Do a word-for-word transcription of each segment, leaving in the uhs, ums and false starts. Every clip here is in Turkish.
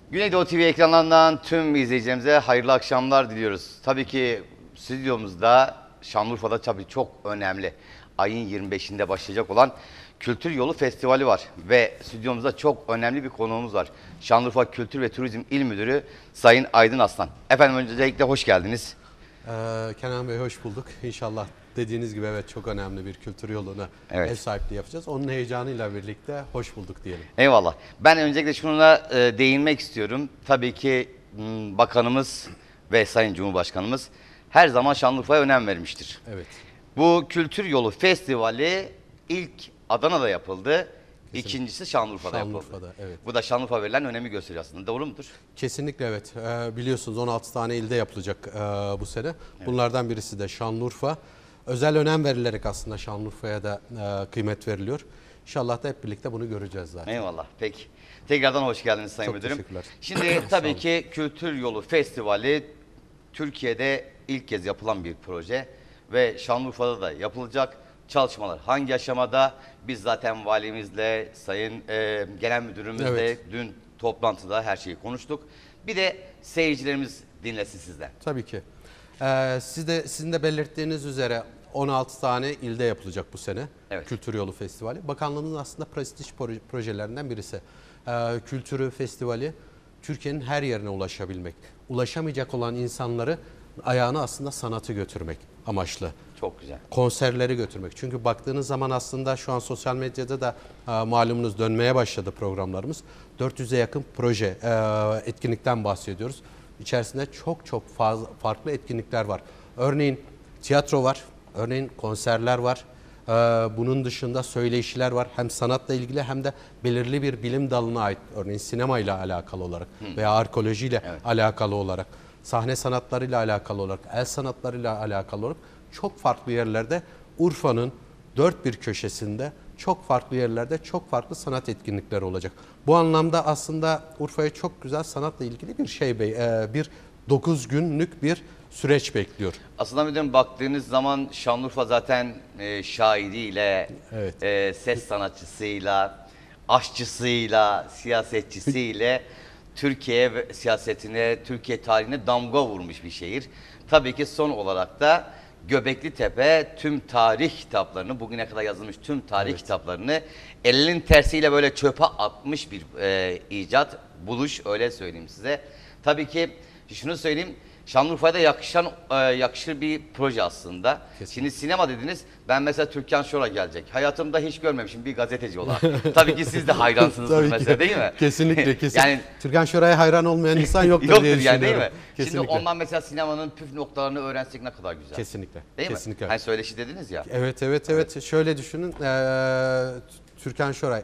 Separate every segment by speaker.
Speaker 1: Güneydoğu T V ekranlarından tüm izleyicilerimize hayırlı akşamlar diliyoruz. Tabii ki stüdyomuzda Şanlıurfa'da tabii çok önemli ayın yirmi beşinde başlayacak olan Kültür Yolu Festivali var. Ve stüdyomuzda çok önemli bir konuğumuz var. Şanlıurfa Kültür ve Turizm İl Müdürü Sayın Aydın Aslan. Efendim öncelikle hoş geldiniz.
Speaker 2: Ee, Kenan Bey hoş bulduk. İnşallah dediğiniz gibi evet çok önemli bir kültür yoluna
Speaker 1: Evet.
Speaker 2: ev sahipliği yapacağız. Onun heyecanıyla birlikte hoş bulduk diyelim.
Speaker 1: Eyvallah. Ben öncelikle şuna e, değinmek istiyorum. Tabii ki m, bakanımız ve Sayın Cumhurbaşkanımız her zaman Şanlıurfa'ya önem vermiştir.
Speaker 2: Evet.
Speaker 1: Bu Kültür Yolu Festivali ilk Adana'da yapıldı.
Speaker 2: Kesinlikle.
Speaker 1: İkincisi Şanlıurfa'da,
Speaker 2: Şanlıurfa'da,
Speaker 1: yapıldı.
Speaker 2: evet.
Speaker 1: Bu da Şanlıurfa verilen önemi gösteriyor aslında. Doğru mudur?
Speaker 2: Kesinlikle evet. Ee, biliyorsunuz on altı tane ilde yapılacak e, bu sene. Evet. Bunlardan birisi de Şanlıurfa. Özel önem verilerek aslında Şanlıurfa'ya da e, kıymet veriliyor. İnşallah da hep birlikte bunu göreceğiz zaten.
Speaker 1: Eyvallah. Peki. Tekrardan hoş geldiniz Sayın
Speaker 2: Çok
Speaker 1: Müdürüm.
Speaker 2: teşekkürler.
Speaker 1: Şimdi tabii ki Kültür Yolu Festivali Türkiye'de ilk kez yapılan bir proje ve Şanlıurfa'da da yapılacak. Çalışmalar hangi aşamada? Biz zaten valimizle, Sayın e, Genel Müdürümüzle
Speaker 2: Evet.
Speaker 1: dün toplantıda her şeyi konuştuk. Bir de seyircilerimiz dinlesin sizden.
Speaker 2: Tabii ki. Ee, siz de, sizin de belirttiğiniz üzere on altı tane ilde yapılacak bu sene
Speaker 1: Evet.
Speaker 2: Kültür Yolu Festivali. Bakanlığımızın aslında prestij proje- projelerinden birisi. Ee, Kültürü Festivali Türkiye'nin her yerine ulaşabilmek. Ulaşamayacak olan insanları ayağına aslında sanatı götürmek amaçlı.
Speaker 1: Çok güzel.
Speaker 2: Konserleri götürmek. Çünkü baktığınız zaman aslında şu an sosyal medyada da e, malumunuz dönmeye başladı programlarımız. dört yüze yakın proje, e, etkinlikten bahsediyoruz. İçerisinde çok çok fazla farklı etkinlikler var. Örneğin tiyatro var, örneğin konserler var. E, bunun dışında söyleşiler var. Hem sanatla ilgili hem de belirli bir bilim dalına ait. Örneğin sinema ile alakalı olarak veya arkeolojiyle
Speaker 1: Evet.
Speaker 2: alakalı olarak, sahne sanatlarıyla alakalı olarak, el sanatlarıyla alakalı olarak çok farklı yerlerde Urfa'nın dört bir köşesinde çok farklı yerlerde çok farklı sanat etkinlikleri olacak. Bu anlamda aslında Urfa'ya çok güzel sanatla ilgili bir şey e, bir dokuz günlük bir süreç bekliyor.
Speaker 1: Aslında müdürüm baktığınız zaman Şanlıurfa zaten e, şairiyle,
Speaker 2: Evet.
Speaker 1: e, ses sanatçısıyla, aşçısıyla, siyasetçisiyle Türkiye ve- siyasetine, Türkiye tarihine damga vurmuş bir şehir. Tabii ki son olarak da Göbekli Tepe tüm tarih kitaplarını, bugüne kadar yazılmış tüm tarih
Speaker 2: Evet.
Speaker 1: kitaplarını elinin tersiyle böyle çöpe atmış bir e, icat, buluş öyle söyleyeyim size. Tabii ki şunu söyleyeyim, Şanlıurfa'da yakışan, e, yakışır bir proje aslında.
Speaker 2: Kesinlikle.
Speaker 1: Şimdi sinema dediniz, ben mesela Türkan Şor'a gelecek. Hayatımda hiç görmemişim bir gazeteci olarak. Tabii ki siz de hayransınızdır
Speaker 2: Tabii ki.
Speaker 1: mesela değil mi?
Speaker 2: Kesinlikle, kesin.
Speaker 1: Yani
Speaker 2: Türkan Şoray'a hayran olmayan insan yoktur,
Speaker 1: yoktur
Speaker 2: diye
Speaker 1: yani değil
Speaker 2: düşünüyorum.
Speaker 1: mi?
Speaker 2: Kesinlikle.
Speaker 1: Şimdi ondan mesela sinemanın püf noktalarını öğrensek ne kadar güzel.
Speaker 2: Kesinlikle.
Speaker 1: Değil
Speaker 2: Kesinlikle.
Speaker 1: mi? Hani söyleşi dediniz ya.
Speaker 2: Evet, evet, evet. Şöyle düşünün. eee, Türkan Şoray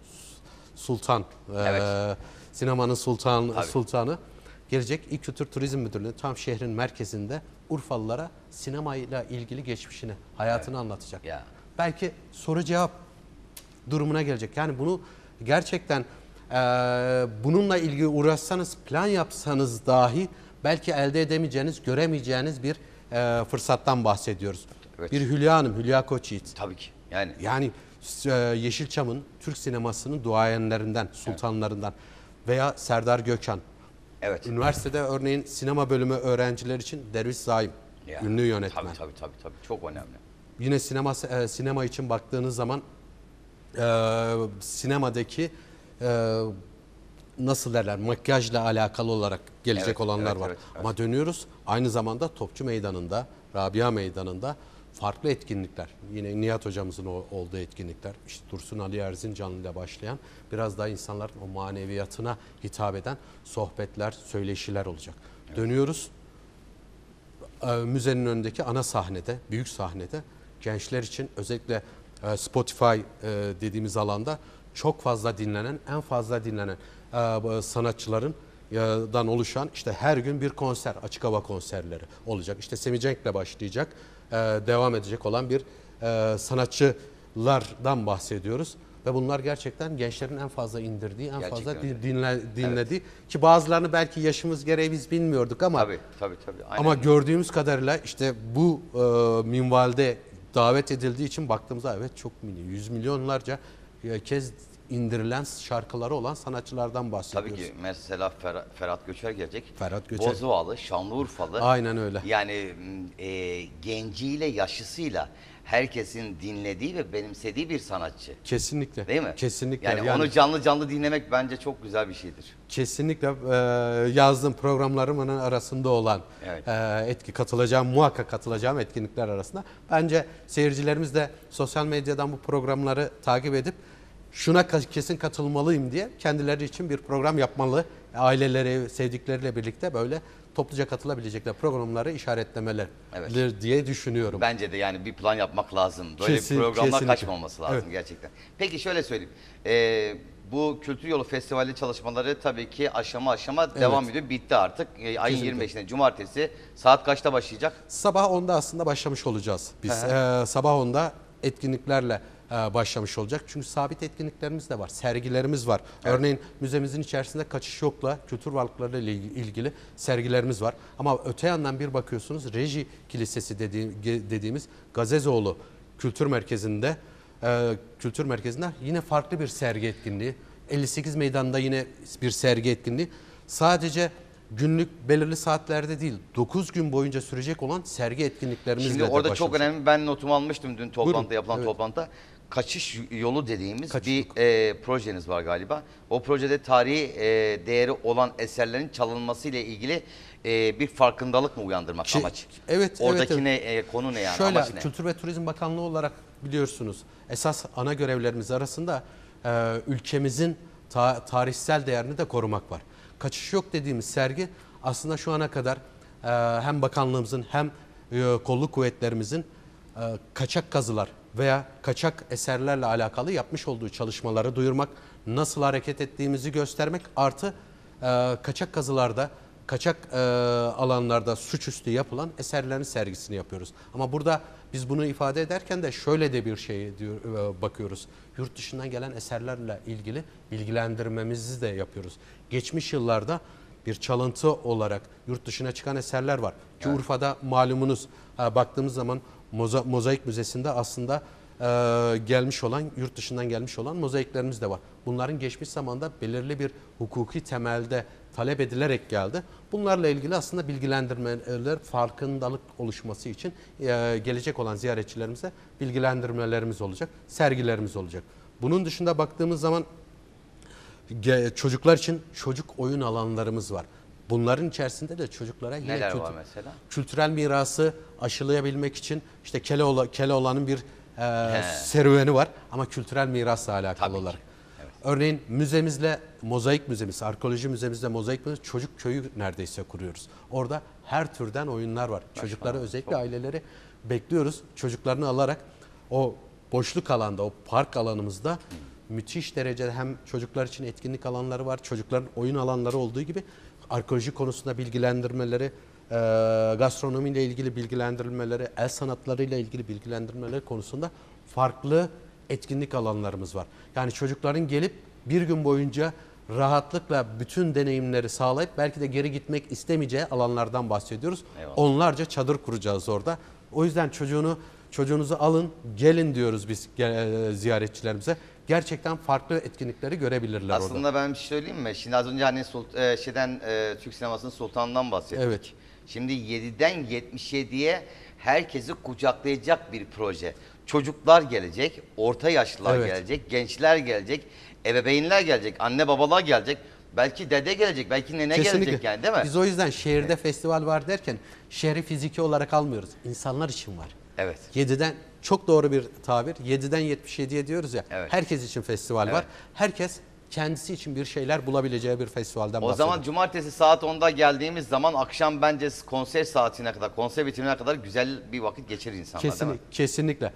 Speaker 2: Sultan, eee,
Speaker 1: Evet.
Speaker 2: sinemanın sultan
Speaker 1: Tabii.
Speaker 2: sultanı gelecek İl Kültür Turizm Müdürlüğü tam şehrin merkezinde Urfalılara sinemayla ilgili geçmişini, hayatını anlatacak.
Speaker 1: Ya.
Speaker 2: Belki soru cevap durumuna gelecek. Yani bunu gerçekten eee, bununla ilgili uğraşsanız, plan yapsanız dahi belki elde edemeyeceğiniz, göremeyeceğiniz bir eee, fırsattan bahsediyoruz.
Speaker 1: Evet.
Speaker 2: Bir Hülya Hanım, Hülya Koçyiğit.
Speaker 1: Tabii ki. Yani
Speaker 2: Yani e, Yeşilçam'ın Türk sinemasının duayenlerinden, sultanlarından veya Serdar Gökhan.
Speaker 1: evet.
Speaker 2: Üniversitede örneğin sinema bölümü öğrenciler için Derviş Zaim,
Speaker 1: Ya.
Speaker 2: ünlü yönetmen.
Speaker 1: Tabii tabii tabii tabii çok önemli.
Speaker 2: Yine sinema e, sinema için baktığınız zaman e, sinemadaki e, nasıl derler makyajla alakalı olarak gelecek
Speaker 1: Evet,
Speaker 2: olanlar
Speaker 1: evet,
Speaker 2: var.
Speaker 1: evet, evet.
Speaker 2: Ama dönüyoruz aynı zamanda Topçu Meydanı'nda, Rabia Meydanı'nda farklı etkinlikler. Yine Nihat hocamızın o, olduğu etkinlikler. İşte Dursun Ali Erzincanlı ile başlayan biraz daha insanların o maneviyatına hitap eden sohbetler, söyleşiler olacak. Evet. Dönüyoruz. E, müzenin önündeki ana sahnede, büyük sahnede gençler için özellikle e, Spotify e, dediğimiz alanda çok fazla dinlenen, en fazla dinlenen e, sanatçıların e, dan oluşan işte her gün bir konser, açık hava konserleri olacak. İşte Semih Cenk'le başlayacak, e, devam edecek olan bir e, sanatçılardan bahsediyoruz. Ve bunlar gerçekten gençlerin en fazla indirdiği, en
Speaker 1: Gerçekten
Speaker 2: fazla
Speaker 1: öyle.
Speaker 2: din- dinle, dinlediği ki bazılarını belki yaşımız gereği biz bilmiyorduk ama
Speaker 1: Tabii tabii tabii. Aynen.
Speaker 2: ama gördüğümüz kadarıyla işte bu e, minvalde davet edildiği için baktığımızda evet çok milyon, yüz milyonlarca e, kez indirilen şarkıları olan sanatçılardan bahsediyoruz.
Speaker 1: Tabii ki mesela Fer- Ferhat Göçer gelecek.
Speaker 2: Ferhat Göçer.
Speaker 1: Bozualı, Şanlıurfalı.
Speaker 2: Aynen öyle.
Speaker 1: Yani e, genciyle, yaşlısıyla herkesin dinlediği ve benimsediği bir sanatçı.
Speaker 2: Kesinlikle.
Speaker 1: Değil mi?
Speaker 2: Kesinlikle.
Speaker 1: Yani,
Speaker 2: Yani,
Speaker 1: onu canlı canlı dinlemek bence çok güzel bir şeydir.
Speaker 2: kesinlikle e, yazdığım programlarımın arasında olan
Speaker 1: Evet.
Speaker 2: e, etki katılacağım, muhakkak katılacağım etkinlikler arasında. Bence seyircilerimiz de sosyal medyadan bu programları takip edip şuna ka- kesin katılmalıyım diye kendileri için bir program yapmalı. Aileleri, sevdikleriyle birlikte böyle topluca katılabilecekler programları işaretlemeler
Speaker 1: Evet.
Speaker 2: diye düşünüyorum.
Speaker 1: Bence de yani bir plan yapmak lazım. Böyle
Speaker 2: Kesin-
Speaker 1: programlar
Speaker 2: kesinlikle.
Speaker 1: kaçmaması lazım
Speaker 2: Evet.
Speaker 1: gerçekten. Peki şöyle söyleyeyim. Ee, bu Kültür Yolu Festivali çalışmaları tabii ki aşama aşama devam ediyor. Bitti artık. Ee, ayın
Speaker 2: Kesinlikle.
Speaker 1: yirmi beşinde Cumartesi saat kaçta başlayacak?
Speaker 2: Sabah onda aslında başlamış olacağız. Biz Ee, sabah onda etkinliklerle e, başlamış olacak. Çünkü sabit etkinliklerimiz de var. Sergilerimiz var.
Speaker 1: Evet.
Speaker 2: Örneğin müzemizin içerisinde kaçış yokla kültür varlıkları ile ilgili sergilerimiz var. Ama öte yandan bir bakıyorsunuz Reji Kilisesi dediği, dediğimiz Gazezoğlu Kültür Merkezi'nde e, kültür merkezinde yine farklı bir sergi etkinliği. elli sekiz Meydan'da yine bir sergi etkinliği. Sadece günlük belirli saatlerde değil, dokuz gün boyunca sürecek olan sergi etkinliklerimizle
Speaker 1: Şimdi
Speaker 2: de
Speaker 1: orada çok
Speaker 2: başlamış.
Speaker 1: önemli. Ben notumu almıştım dün toplantıda
Speaker 2: Buyurun,
Speaker 1: yapılan
Speaker 2: evet.
Speaker 1: toplantıda. Kaçış yolu dediğimiz
Speaker 2: Kaçış
Speaker 1: bir e, projeniz var galiba. O projede tarihi e, değeri olan eserlerin çalınması ile ilgili e, bir farkındalık mı uyandırmak
Speaker 2: Ki-
Speaker 1: amaç?
Speaker 2: evet,
Speaker 1: Oradaki
Speaker 2: evet,
Speaker 1: ne e, konu ne yani?
Speaker 2: Şöyle,
Speaker 1: Amaç ne?
Speaker 2: Kültür ve Turizm Bakanlığı olarak biliyorsunuz esas ana görevlerimiz arasında e, ülkemizin ta- tarihsel değerini de korumak var. Kaçış yok dediğimiz sergi aslında şu ana kadar e, hem bakanlığımızın hem e, kolluk kuvvetlerimizin e, kaçak kazılar veya kaçak eserlerle alakalı yapmış olduğu çalışmaları duyurmak, nasıl hareket ettiğimizi göstermek artı e, kaçak kazılarda kaçak e, alanlarda suçüstü yapılan eserlerin sergisini yapıyoruz. Ama burada biz bunu ifade ederken de şöyle de bir şey diyor, e, bakıyoruz. Yurt dışından gelen eserlerle ilgili bilgilendirmemizi de yapıyoruz. Geçmiş yıllarda bir çalıntı olarak yurt dışına çıkan eserler var. Ki
Speaker 1: Evet.
Speaker 2: Urfa'da malumunuz e, baktığımız zaman Moza, Mozaik Müzesi'nde aslında e, gelmiş olan, yurt dışından gelmiş olan mozaiklerimiz de var. Bunların geçmiş zamanda belirli bir hukuki temelde talep edilerek geldi. Bunlarla ilgili aslında bilgilendirmeler, farkındalık oluşması için e, gelecek olan ziyaretçilerimize bilgilendirmelerimiz olacak, sergilerimiz olacak. Bunun dışında baktığımız zaman ge- çocuklar için çocuk oyun alanlarımız var. Bunların içerisinde de çocuklara yine
Speaker 1: Neler
Speaker 2: kültür-
Speaker 1: var mesela?
Speaker 2: kültürel mirası aşılayabilmek için işte Keloğla, Keloğlan'ın bir e,
Speaker 1: He.
Speaker 2: serüveni var ama kültürel mirasla alakalı
Speaker 1: Tabii ki.
Speaker 2: olarak.
Speaker 1: Evet.
Speaker 2: Örneğin müzemizle mozaik müzemiz, arkeoloji müzemizle mozaik müzemiz, çocuk köyü neredeyse kuruyoruz. Orada her türden oyunlar var. Çocukları özellikle aileleri bekliyoruz. Çocuklarını alarak o boşluk alanda, o park alanımızda müthiş derecede hem çocuklar için etkinlik alanları var, çocukların oyun alanları olduğu gibi arkeoloji konusunda bilgilendirmeleri, e, gastronomiyle ilgili bilgilendirmeleri, el sanatlarıyla ilgili bilgilendirmeleri konusunda farklı etkinlik alanlarımız var. Yani çocukların gelip bir gün boyunca rahatlıkla bütün deneyimleri sağlayıp belki de geri gitmek istemeyeceği alanlardan bahsediyoruz.
Speaker 1: Eyvallah.
Speaker 2: Onlarca çadır kuracağız orada. O yüzden çocuğunu çocuğunuzu alın, gelin diyoruz biz e, ziyaretçilerimize. Gerçekten farklı etkinlikleri görebilirler orada.
Speaker 1: Aslında ben bir şey söyleyeyim mi? Şimdi az önce hani Sult- e, şeyden e, Türk sinemasının sultanından bahsettik.
Speaker 2: Evet.
Speaker 1: Şimdi yediden yetmiş yediye herkesi kucaklayacak bir proje. Çocuklar gelecek, orta yaşlılar
Speaker 2: Evet.
Speaker 1: gelecek, gençler gelecek, ebeveynler gelecek, anne babalar gelecek. Belki dede gelecek, belki nene gelecek yani değil mi?
Speaker 2: Biz o yüzden şehirde festival var derken şehri fiziki olarak almıyoruz. İnsanlar için var.
Speaker 1: Evet.
Speaker 2: yediden çok doğru bir tabir. yediden yetmiş yediye diyoruz ya.
Speaker 1: Evet.
Speaker 2: Herkes için festival var.
Speaker 1: Evet.
Speaker 2: Herkes kendisi için bir şeyler bulabileceği bir festivalden
Speaker 1: O
Speaker 2: bahsediyoruz.
Speaker 1: zaman cumartesi saat onda geldiğimiz zaman akşam bence konser saatine kadar, konser bitimine kadar güzel bir vakit geçirir insanlar değil
Speaker 2: Kesinlikle.
Speaker 1: mi?
Speaker 2: kesinlikle.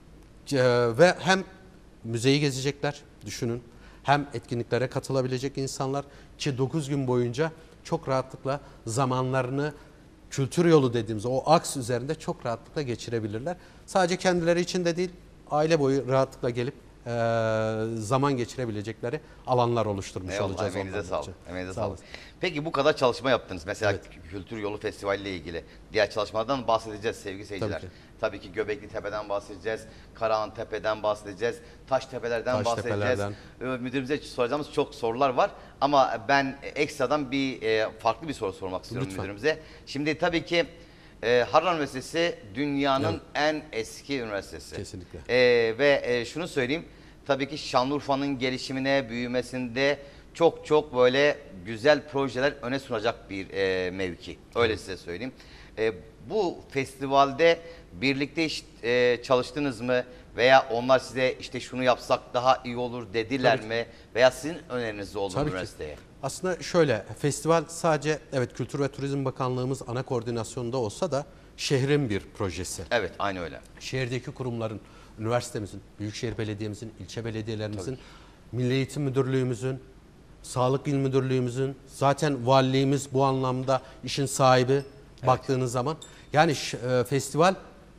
Speaker 2: Ee, ve hem müzeyi gezecekler, düşünün. Hem etkinliklere katılabilecek insanlar ki dokuz gün boyunca çok rahatlıkla zamanlarını kültür yolu dediğimiz o aks üzerinde çok rahatlıkla geçirebilirler. Sadece kendileri için de değil, aile boyu rahatlıkla gelip e, zaman geçirebilecekleri alanlar oluşturmuş
Speaker 1: Eyvallah,
Speaker 2: olacağız.
Speaker 1: emeğinize
Speaker 2: onlarla
Speaker 1: sağlık.
Speaker 2: için.
Speaker 1: Emeğinize
Speaker 2: Sağ
Speaker 1: sağlık.
Speaker 2: olasın.
Speaker 1: Peki bu kadar çalışma yaptınız. Mesela
Speaker 2: Evet.
Speaker 1: Kültür Yolu Festivali ile ilgili diğer çalışmalardan bahsedeceğiz sevgili seyirciler.
Speaker 2: ki.
Speaker 1: Tabii ki Göbekli Tepe'den bahsedeceğiz, Karahan Tepe'den bahsedeceğiz, Taştepe'lerden bahsedeceğiz.
Speaker 2: Taştepe'lerden.
Speaker 1: Ee, Müdürümüze soracağımız çok sorular var ama ben ekstradan bir e, farklı bir soru sormak istiyorum
Speaker 2: Lütfen.
Speaker 1: müdürümüze. Şimdi tabii ki e, Harran Üniversitesi dünyanın
Speaker 2: Evet.
Speaker 1: en eski üniversitesi.
Speaker 2: Kesinlikle.
Speaker 1: E, ve e, şunu söyleyeyim, tabii ki Şanlıurfa'nın gelişimine, büyümesinde çok çok böyle güzel projeler öne sunacak bir e, mevki. Öyle size söyleyeyim. E, bu festivalde birlikte iş, e, çalıştınız mı? Veya onlar size işte şunu yapsak daha iyi olur dediler
Speaker 2: Tabii
Speaker 1: mi? Veya sizin öneriniz oldu mu
Speaker 2: Tabii ki.
Speaker 1: üniversiteye?
Speaker 2: Aslında şöyle, festival sadece evet Kültür ve Turizm Bakanlığımız ana koordinasyonunda olsa da şehrin bir projesi.
Speaker 1: Evet, aynı öyle.
Speaker 2: Şehirdeki kurumların, üniversitemizin, Büyükşehir Belediye'mizin, ilçe belediyelerimizin, Milli Eğitim Müdürlüğümüzün, Sağlık İl Müdürlüğümüzün, zaten valiliğimiz bu anlamda işin sahibi baktığınız zaman. Yani ş- e, festival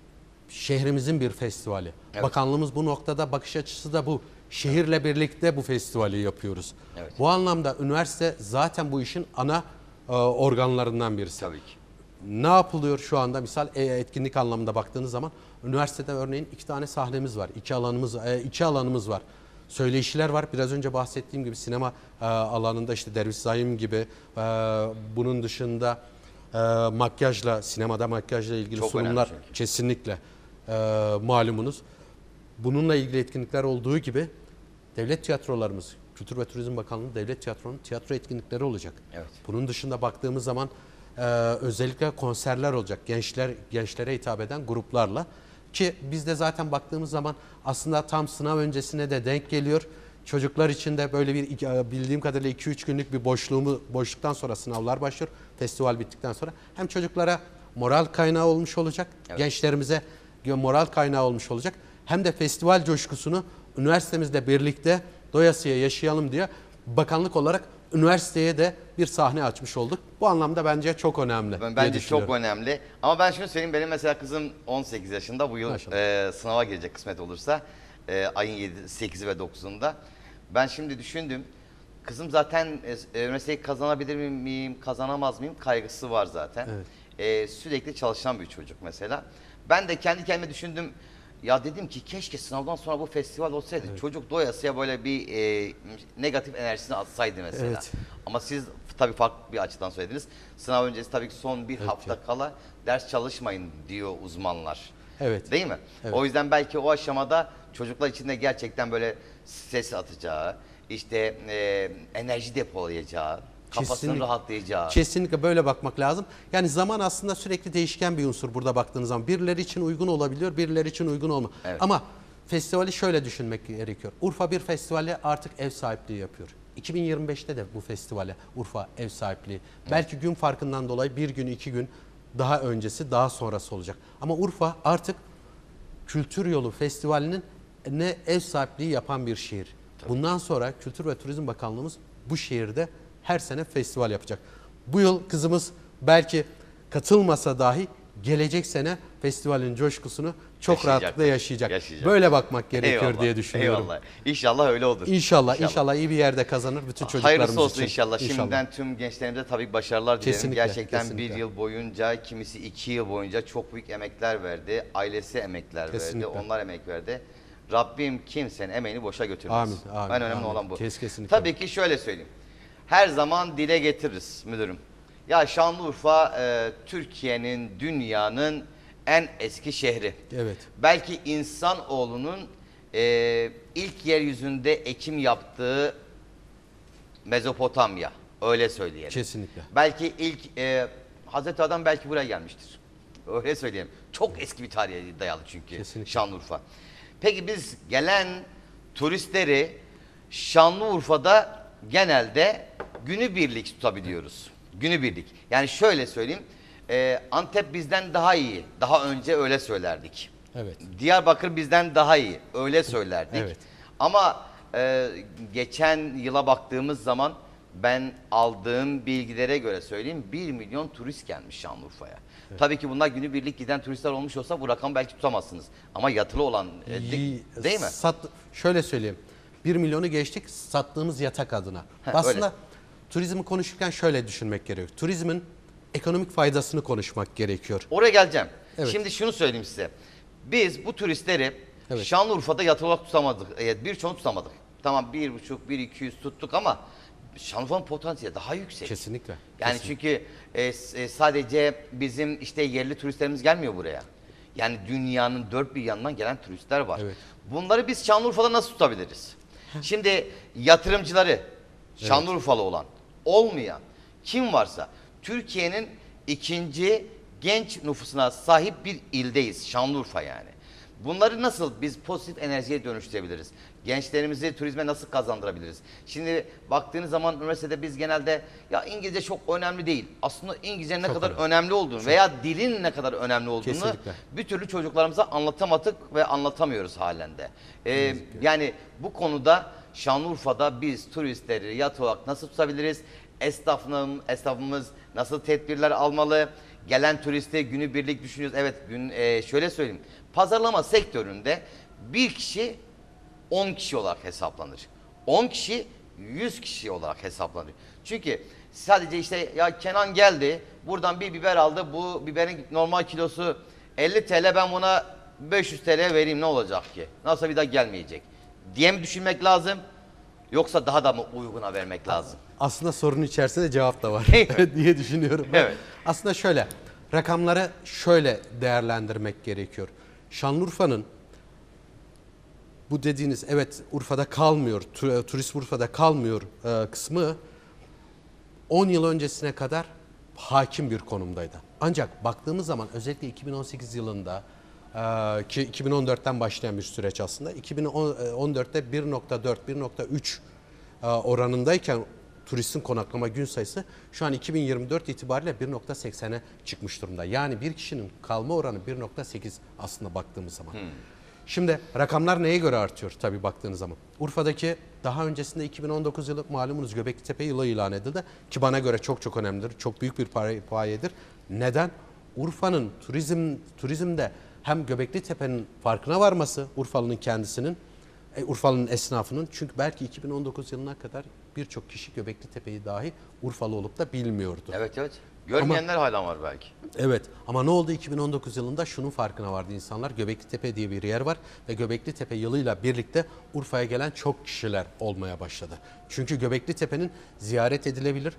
Speaker 2: şehrimizin bir festivali.
Speaker 1: Evet.
Speaker 2: Bakanlığımız bu noktada bakış açısı da bu. Şehirle birlikte bu festivali yapıyoruz.
Speaker 1: Evet.
Speaker 2: Bu anlamda üniversite zaten bu işin ana e, organlarından birisi.
Speaker 1: Tabii ki.
Speaker 2: Ne yapılıyor şu anda? Misal e, etkinlik anlamında baktığınız zaman üniversitede örneğin iki tane sahnemiz var, iki alanımız, e, iki alanımız var. Söyleşiler var. Biraz önce bahsettiğim gibi sinema e, alanında işte Derviş Zaim gibi, e, bunun dışında e, makyajla, sinemada makyajla ilgili
Speaker 1: Çok
Speaker 2: sunumlar
Speaker 1: önemli çünkü.
Speaker 2: kesinlikle e, malumunuz. Bununla ilgili etkinlikler olduğu gibi devlet tiyatrolarımız, Kültür ve Turizm Bakanlığı devlet tiyatronun tiyatro etkinlikleri olacak.
Speaker 1: Evet.
Speaker 2: Bunun dışında baktığımız zaman e, özellikle konserler olacak. Gençler gençlere hitap eden gruplarla ki biz de zaten baktığımız zaman aslında tam sınav öncesine de denk geliyor. Çocuklar için de böyle bir bildiğim kadarıyla iki üç günlük bir boşluğumu boşluktan sonra sınavlar başlıyor. Festival bittikten sonra hem çocuklara moral kaynağı olmuş olacak,
Speaker 1: Evet.
Speaker 2: gençlerimize moral kaynağı olmuş olacak. Hem de festival coşkusunu üniversitemizle birlikte doyasıya yaşayalım diye bakanlık olarak üniversiteye de bir sahne açmış olduk. Bu anlamda bence çok önemli.
Speaker 1: Ben-
Speaker 2: diye
Speaker 1: Bence
Speaker 2: düşünüyorum.
Speaker 1: çok önemli. Ama ben şunu söyleyeyim, benim mesela kızım on sekiz yaşında, bu yıl
Speaker 2: Maşallah.
Speaker 1: e, sınava girecek kısmet olursa e, ayın yedi, sekizi ve dokuzunda. Ben şimdi düşündüm, kızım zaten e, üniversiteyi kazanabilir miyim, kazanamaz mıyım kaygısı var zaten.
Speaker 2: Evet.
Speaker 1: E, sürekli çalışan bir çocuk mesela. Ben de kendi kendime düşündüm, ya dedim ki keşke sınavdan sonra bu festival olsaydı. Çocuk doyasıya böyle bir e, negatif enerjisini atsaydı mesela.
Speaker 2: Evet.
Speaker 1: Ama siz tabii farklı bir açıdan söylediniz. Sınav öncesi tabii ki son bir
Speaker 2: Evet
Speaker 1: hafta
Speaker 2: ya.
Speaker 1: kala ders çalışmayın diyor uzmanlar.
Speaker 2: Evet.
Speaker 1: Değil mi?
Speaker 2: Evet.
Speaker 1: O yüzden belki o aşamada çocuklar için de gerçekten böyle stres atacağı, işte e, enerji depolayacağı, kafasının
Speaker 2: Kesinlikle.
Speaker 1: rahatlayacağı.
Speaker 2: Kesinlikle böyle bakmak lazım. Yani zaman aslında sürekli değişken bir unsur burada baktığınız zaman. Birileri için uygun olabiliyor, birileri için uygun olmuyor.
Speaker 1: Evet.
Speaker 2: Ama festivali şöyle düşünmek gerekiyor. Urfa bir festivale artık ev sahipliği yapıyor. iki bin yirmi beşte de bu festivale Urfa ev sahipliği. Belki gün farkından dolayı bir gün, iki gün daha öncesi, daha sonrası olacak. Ama Urfa artık Kültür Yolu Festivali'nin ne ev sahipliği yapan bir şehir. Bundan sonra Kültür ve Turizm Bakanlığımız bu şehirde her sene festival yapacak. Bu yıl kızımız belki katılmasa dahi gelecek sene festivalin coşkusunu çok
Speaker 1: Yaşayacak.
Speaker 2: rahatlıkla yaşayacak.
Speaker 1: Yaşayacak.
Speaker 2: Böyle bakmak gerekiyor
Speaker 1: Eyvallah,
Speaker 2: diye düşünüyorum.
Speaker 1: Eyvallah. İnşallah öyle olur.
Speaker 2: İnşallah, inşallah iyi bir yerde kazanır bütün çocuklarımız
Speaker 1: Hayırlısı olsun
Speaker 2: için.
Speaker 1: inşallah. Şimdiden tüm gençlerimize tabii başarılar dilerim.
Speaker 2: Kesinlikle,
Speaker 1: Gerçekten
Speaker 2: kesinlikle.
Speaker 1: bir yıl boyunca, kimisi iki yıl boyunca çok büyük emekler verdi. Ailesi emekler
Speaker 2: Kesinlikle.
Speaker 1: verdi. Onlar emek verdi. Rabbim kimsenin emeğini boşa götürmez.
Speaker 2: Amin, amin,
Speaker 1: En önemli
Speaker 2: amin.
Speaker 1: olan bu.
Speaker 2: Kes- kesinlikle.
Speaker 1: Tabii ki şöyle söyleyeyim. Her zaman dile getiririz müdürüm. Ya Şanlıurfa e, Türkiye'nin, dünyanın en eski şehri.
Speaker 2: Evet.
Speaker 1: Belki insanoğlunun e, ilk yeryüzünde ekim yaptığı Mezopotamya, öyle söyleyelim.
Speaker 2: Kesinlikle.
Speaker 1: Belki ilk e, Hazreti Adam belki buraya gelmiştir. Öyle söyleyeyim. Çok eski bir tarihe dayalı çünkü
Speaker 2: Kesinlikle.
Speaker 1: Şanlıurfa. Peki biz gelen turistleri Şanlıurfa'da genelde günübirlik tutabiliyoruz. Günübirlik. Yani şöyle söyleyeyim. e, Antep bizden daha iyi. Daha önce öyle söylerdik.
Speaker 2: Evet.
Speaker 1: Diyarbakır bizden daha iyi. Öyle söylerdik.
Speaker 2: Evet.
Speaker 1: Ama e, geçen yıla baktığımız zaman ben aldığım bilgilere göre söyleyeyim bir milyon turist gelmiş Şanlıurfa'ya. Tabii ki bunlar günübirlik giden turistler olmuş olsa bu rakamı belki tutamazsınız. Ama yatılı olan e, de-
Speaker 2: İyi,
Speaker 1: değil mi?
Speaker 2: Sat, şöyle söyleyeyim. bir milyonu geçtik sattığımız yatak adına.
Speaker 1: Heh,
Speaker 2: Aslında
Speaker 1: öyle.
Speaker 2: turizmi konuşurken şöyle düşünmek gerekiyor. Turizmin ekonomik faydasını konuşmak gerekiyor.
Speaker 1: Oraya geleceğim.
Speaker 2: Evet.
Speaker 1: Şimdi şunu söyleyeyim size. Biz bu turistleri
Speaker 2: Evet.
Speaker 1: Şanlıurfa'da yatı olarak tutamadık. Evet, birçoğunu tutamadık. Tamam bir buçuk, bir iki yüz tuttuk ama Şanlıurfa'nın potansiyeli daha yüksek.
Speaker 2: Kesinlikle.
Speaker 1: Yani
Speaker 2: kesinlikle.
Speaker 1: çünkü e, e, sadece bizim işte yerli turistlerimiz gelmiyor buraya. Yani dünyanın dört bir yanından gelen turistler var.
Speaker 2: Evet.
Speaker 1: Bunları biz Şanlıurfa'da nasıl tutabiliriz? Şimdi yatırımcıları Şanlıurfalı olan, olmayan kim varsa Türkiye'nin ikinci genç nüfusuna sahip bir ildeyiz. Şanlıurfa yani. Bunları nasıl biz pozitif enerjiye dönüştürebiliriz? Gençlerimizi turizme nasıl kazandırabiliriz? Şimdi baktığınız zaman üniversitede biz genelde ya İngilizce çok önemli değil. Aslında İngilizce ne
Speaker 2: Çok
Speaker 1: kadar
Speaker 2: önemli.
Speaker 1: önemli olduğunu veya dilin ne kadar önemli olduğunu
Speaker 2: Kesinlikle.
Speaker 1: bir türlü çocuklarımıza anlatamadık ve anlatamıyoruz halen de. Ee, yani bu konuda Şanlıurfa'da biz turistleri yat olarak nasıl tutabiliriz? Esnafım, esnafımız nasıl tedbirler almalı? Gelen turiste günübirlik düşünüyoruz. Evet gün e, şöyle söyleyeyim. Pazarlama sektöründe bir kişi on kişi olarak hesaplanır. on kişi yüz kişi olarak hesaplanır. Çünkü sadece işte ya Kenan geldi buradan bir biber aldı. Bu biberin normal kilosu elli TL, ben buna beş yüz TL vereyim ne olacak ki? Nasıl bir daha gelmeyecek diye mi düşünmek lazım? Yoksa daha da mı uyguna vermek lazım?
Speaker 2: Aslında sorunun içerisinde cevap da var
Speaker 1: Evet.
Speaker 2: diye düşünüyorum. ben.
Speaker 1: Evet.
Speaker 2: Aslında şöyle, rakamları şöyle değerlendirmek gerekiyor. Şanlıurfa'nın bu dediğiniz evet Urfa'da kalmıyor, tu- turist Urfa'da kalmıyor e, kısmı on yıl öncesine kadar hakim bir konumdaydı. Ancak baktığımız zaman özellikle iki bin on sekiz yılında e, ki iki bin on dörtten başlayan bir süreç aslında. iki bin on dörtte bir nokta dört bir nokta üç e, oranındayken turistin konaklama gün sayısı şu an iki bin yirmi dört itibariyle bir nokta seksene çıkmış durumda. Yani bir kişinin kalma oranı bir nokta sekiz aslında baktığımız zaman. Hmm. Şimdi rakamlar neye göre artıyor tabii baktığınız zaman? Urfa'daki daha öncesinde iki bin on dokuz yılı malumunuz Göbeklitepe yılı ilan edildi ki bana göre çok çok önemlidir. Çok büyük bir payedir. Neden? Urfa'nın turizm turizmde hem Göbeklitepe'nin farkına varması Urfalı'nın kendisinin, e, Urfalı'nın esnafının, çünkü belki iki bin on dokuz yılına kadar birçok kişi Göbeklitepe'yi dahi Urfalı olup da bilmiyordu.
Speaker 1: Evet evet. Görmeyenler ama, hala var belki.
Speaker 2: Evet ama ne oldu iki bin on dokuz yılında şunun farkına vardı insanlar. Göbeklitepe diye bir yer var ve Göbeklitepe yılıyla birlikte Urfa'ya gelen çok kişiler olmaya başladı. Çünkü Göbeklitepe'nin ziyaret edilebilir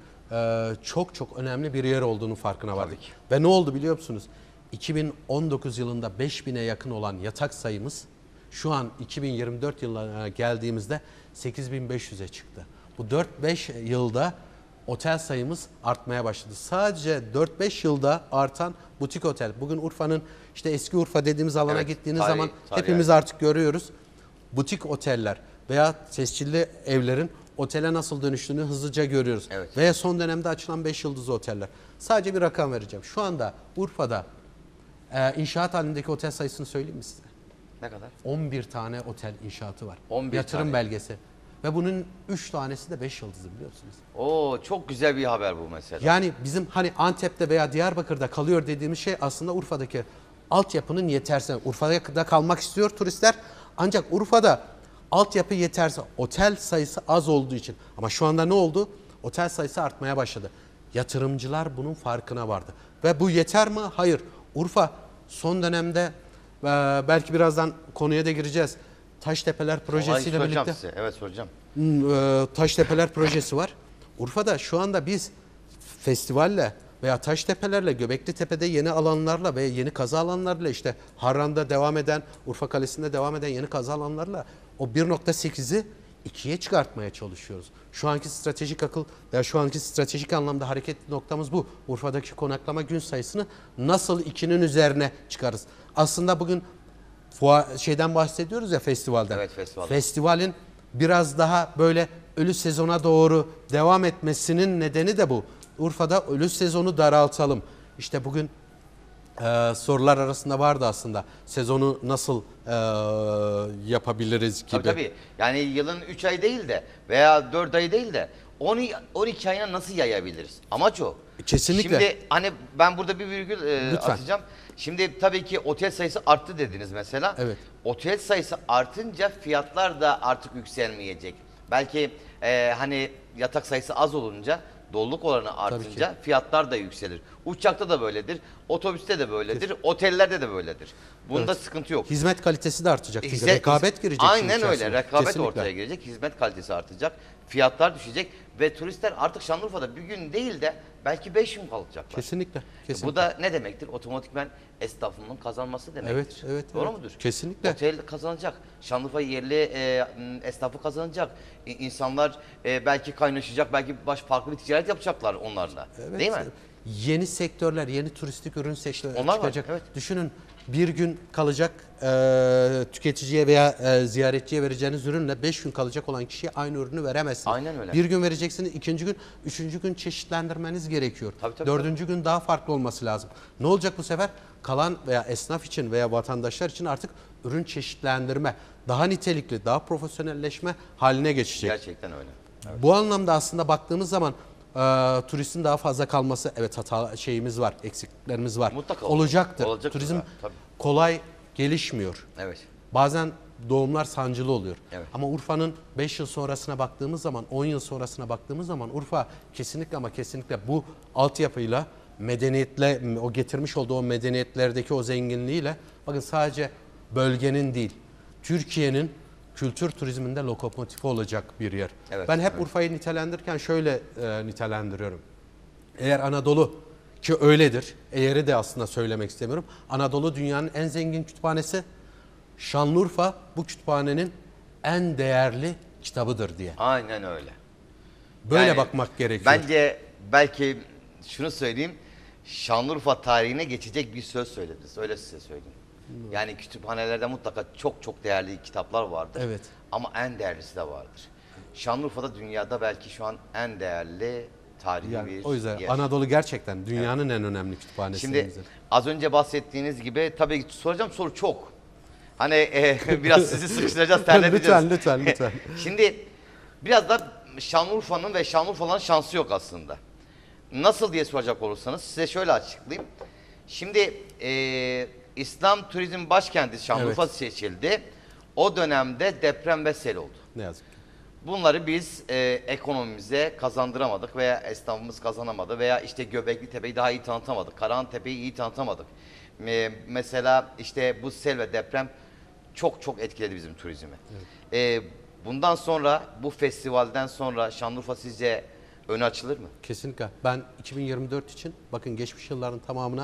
Speaker 2: çok çok önemli bir yer olduğunu farkına vardık. Ve ne oldu biliyor musunuz? iki bin on dokuz yılında beş bine yakın olan yatak sayımız şu an iki bin yirmi dört yılına geldiğimizde sekiz bin beş yüze çıktı. Bu dört beş yılda otel sayımız artmaya başladı. Sadece dört beş yılda artan butik otel. Bugün Urfa'nın işte eski Urfa dediğimiz alana
Speaker 1: Evet,
Speaker 2: gittiğiniz
Speaker 1: tarihi,
Speaker 2: zaman
Speaker 1: tarihi
Speaker 2: hepimiz
Speaker 1: yer.
Speaker 2: artık görüyoruz. Butik oteller veya tescilli evlerin otele nasıl dönüştüğünü hızlıca görüyoruz.
Speaker 1: Evet.
Speaker 2: Veya son dönemde açılan beş yıldızlı oteller. Sadece bir rakam vereceğim. Şu anda Urfa'da e, inşaat halindeki otel sayısını söyleyeyim mi size?
Speaker 1: Ne kadar?
Speaker 2: on bir tane otel inşaatı var.
Speaker 1: on bir
Speaker 2: Yatırım
Speaker 1: tane.
Speaker 2: belgesi. Ve bunun üç tanesi de beş yıldızlı biliyor musunuz?
Speaker 1: Oo çok güzel bir haber bu mesela.
Speaker 2: Yani bizim hani Antep'te veya Diyarbakır'da kalıyor dediğimiz şey aslında Urfa'daki altyapının yetersiz. Urfa'da kalmak istiyor turistler ancak Urfa'da altyapı yetersiz. Otel sayısı az olduğu için. Ama şu anda ne oldu? Otel sayısı artmaya başladı. Yatırımcılar bunun farkına vardı. Ve bu yeter mi? Hayır. Urfa son dönemde belki birazdan konuya da gireceğiz. Taştepeler projesiyle
Speaker 1: Olay
Speaker 2: birlikte.
Speaker 1: size. Evet soracağım.
Speaker 2: Taştepeler projesi var. Urfa'da şu anda biz festivalle veya Taştepelerle, Göbeklitepe'de yeni alanlarla ve yeni kazı alanlarla işte Harran'da devam eden, Urfa Kalesi'nde devam eden yeni kazı alanlarla o bir nokta sekizi ikiye çıkartmaya çalışıyoruz. Şu anki stratejik akıl veya şu anki stratejik anlamda hareket noktamız bu. Urfa'daki konaklama gün sayısını nasıl ikinin üzerine çıkarız? Aslında bugün Fuar, şeyden bahsediyoruz ya festivalden.
Speaker 1: Evet, festivalden.
Speaker 2: Festivalin biraz daha böyle ölü sezona doğru devam etmesinin nedeni de bu. Urfa'da ölü sezonu daraltalım. İşte bugün e, sorular arasında vardı aslında. Sezonu nasıl e, yapabiliriz gibi.
Speaker 1: Tabii tabii. Yani yılın üç ay değil de veya dört ay değil de on iki ayına nasıl yayabiliriz? Amaç o.
Speaker 2: Kesinlikle.
Speaker 1: Şimdi hani ben burada bir virgül e,
Speaker 2: Lütfen.
Speaker 1: atacağım. Şimdi tabii ki otel sayısı arttı dediniz mesela.
Speaker 2: Evet.
Speaker 1: Otel sayısı artınca fiyatlar da artık yükselmeyecek. Belki e, hani yatak sayısı az olunca doluluk oranı artınca fiyatlar da yükselir. Uçakta da böyledir, otobüste de böyledir, otellerde de böyledir. Bunda
Speaker 2: Evet.
Speaker 1: sıkıntı yok.
Speaker 2: Hizmet kalitesi de artacak. Çünkü
Speaker 1: Hizmet-
Speaker 2: rekabet girecek.
Speaker 1: Aynen
Speaker 2: işin
Speaker 1: öyle.
Speaker 2: içerisine.
Speaker 1: Rekabet
Speaker 2: Kesinlikle.
Speaker 1: ortaya girecek. Hizmet kalitesi artacak. Fiyatlar düşecek ve turistler artık Şanlıurfa'da bir gün değil de belki beş gün kalacaklar.
Speaker 2: Kesinlikle. Kesinlikle.
Speaker 1: Bu da ne demektir? Otomatikmen esnafının kazanması demektir.
Speaker 2: Evet, evet,
Speaker 1: Doğru
Speaker 2: evet.
Speaker 1: mudur?
Speaker 2: Kesinlikle.
Speaker 1: Otel kazanacak. Şanlıurfa yerli e, esnafı kazanacak. İ- İnsanlar e, belki kaynaşacak, belki baş farklı bir ticaret yapacaklar onlarla.
Speaker 2: Evet.
Speaker 1: Değil mi?
Speaker 2: Yeni sektörler, yeni turistik ürün sektörü
Speaker 1: onlar var,
Speaker 2: çıkacak.
Speaker 1: evet.
Speaker 2: Düşünün bir gün kalacak e, tüketiciye veya e, ziyaretçiye vereceğiniz ürünle beş gün kalacak olan kişiye aynı ürünü veremezsiniz.
Speaker 1: Aynen öyle.
Speaker 2: Bir gün vereceksiniz, ikinci gün, üçüncü gün çeşitlendirmeniz gerekiyor.
Speaker 1: Tabii, tabii,
Speaker 2: Dördüncü gün daha farklı olması lazım. Ne olacak bu sefer? Kalan veya esnaf için veya vatandaşlar için artık ürün çeşitlendirme, daha nitelikli, daha profesyonelleşme haline geçecek.
Speaker 1: Gerçekten öyle.
Speaker 2: Bu anlamda aslında baktığımız zaman e, turistin daha fazla kalması, evet hata şeyimiz var, eksikliklerimiz var.
Speaker 1: Mutlaka
Speaker 2: olacaktır.
Speaker 1: olacaktır
Speaker 2: Turizm
Speaker 1: da, tabii.
Speaker 2: kolay gelişmiyor.
Speaker 1: Evet.
Speaker 2: Bazen doğumlar sancılı oluyor.
Speaker 1: Evet.
Speaker 2: Ama Urfa'nın beş yıl sonrasına baktığımız zaman, on yıl sonrasına baktığımız zaman Urfa kesinlikle ama kesinlikle bu altyapıyla, medeniyetle, o getirmiş olduğu o medeniyetlerdeki o zenginliğiyle, bakın sadece bölgenin değil, Türkiye'nin kültür turizminde lokomotifi olacak bir yer.
Speaker 1: Evet,
Speaker 2: ben hep
Speaker 1: evet.
Speaker 2: Urfa'yı nitelendirirken şöyle e, nitelendiriyorum. Eğer Anadolu, ki öyledir, eğeri de aslında söylemek istemiyorum. Anadolu dünyanın en zengin kütüphanesi, Şanlıurfa bu kütüphanenin en değerli kitabıdır diye.
Speaker 1: Aynen öyle.
Speaker 2: Böyle
Speaker 1: Yani
Speaker 2: bakmak gerekiyor.
Speaker 1: Bence belki şunu söyleyeyim. Şanlıurfa tarihine geçecek bir söz söylediniz. Öyle size söyleyeyim. Yani kütüphanelerde mutlaka çok çok değerli kitaplar vardır.
Speaker 2: Evet.
Speaker 1: Ama en değerlisi de vardır. Şanlıurfa'da dünyada belki şu an en değerli tarihi
Speaker 2: Yani
Speaker 1: bir
Speaker 2: o yüzden
Speaker 1: yer.
Speaker 2: Anadolu gerçekten dünyanın en önemli kütüphanesi.
Speaker 1: Şimdi az önce bahsettiğiniz gibi tabii soracağım soru çok. Hani e, biraz sizi sıkıştıracağız, terleteceğiz.
Speaker 2: lütfen lütfen lütfen.
Speaker 1: Şimdi biraz da Şanlıurfa'nın ve Şanlıurfalıların şansı yok aslında. Nasıl diye soracak olursanız size şöyle açıklayayım. Şimdi e, İslam Turizm Başkenti Şanlıurfa
Speaker 2: Evet.
Speaker 1: seçildi. O dönemde deprem ve sel oldu.
Speaker 2: Ne yazık ki.
Speaker 1: Bunları biz e, ekonomimize kazandıramadık veya esnafımız kazanamadı veya işte Göbekli Tepe'yi daha iyi tanıtamadık. Karahantepe'yi iyi tanıtamadık. E, mesela işte bu sel ve deprem çok çok etkiledi bizim turizmi. Evet. E, bundan sonra bu festivalden sonra Şanlıurfa sizce öne açılır mı?
Speaker 2: Kesinlikle. Ben iki bin yirmi dört için bakın geçmiş yılların tamamına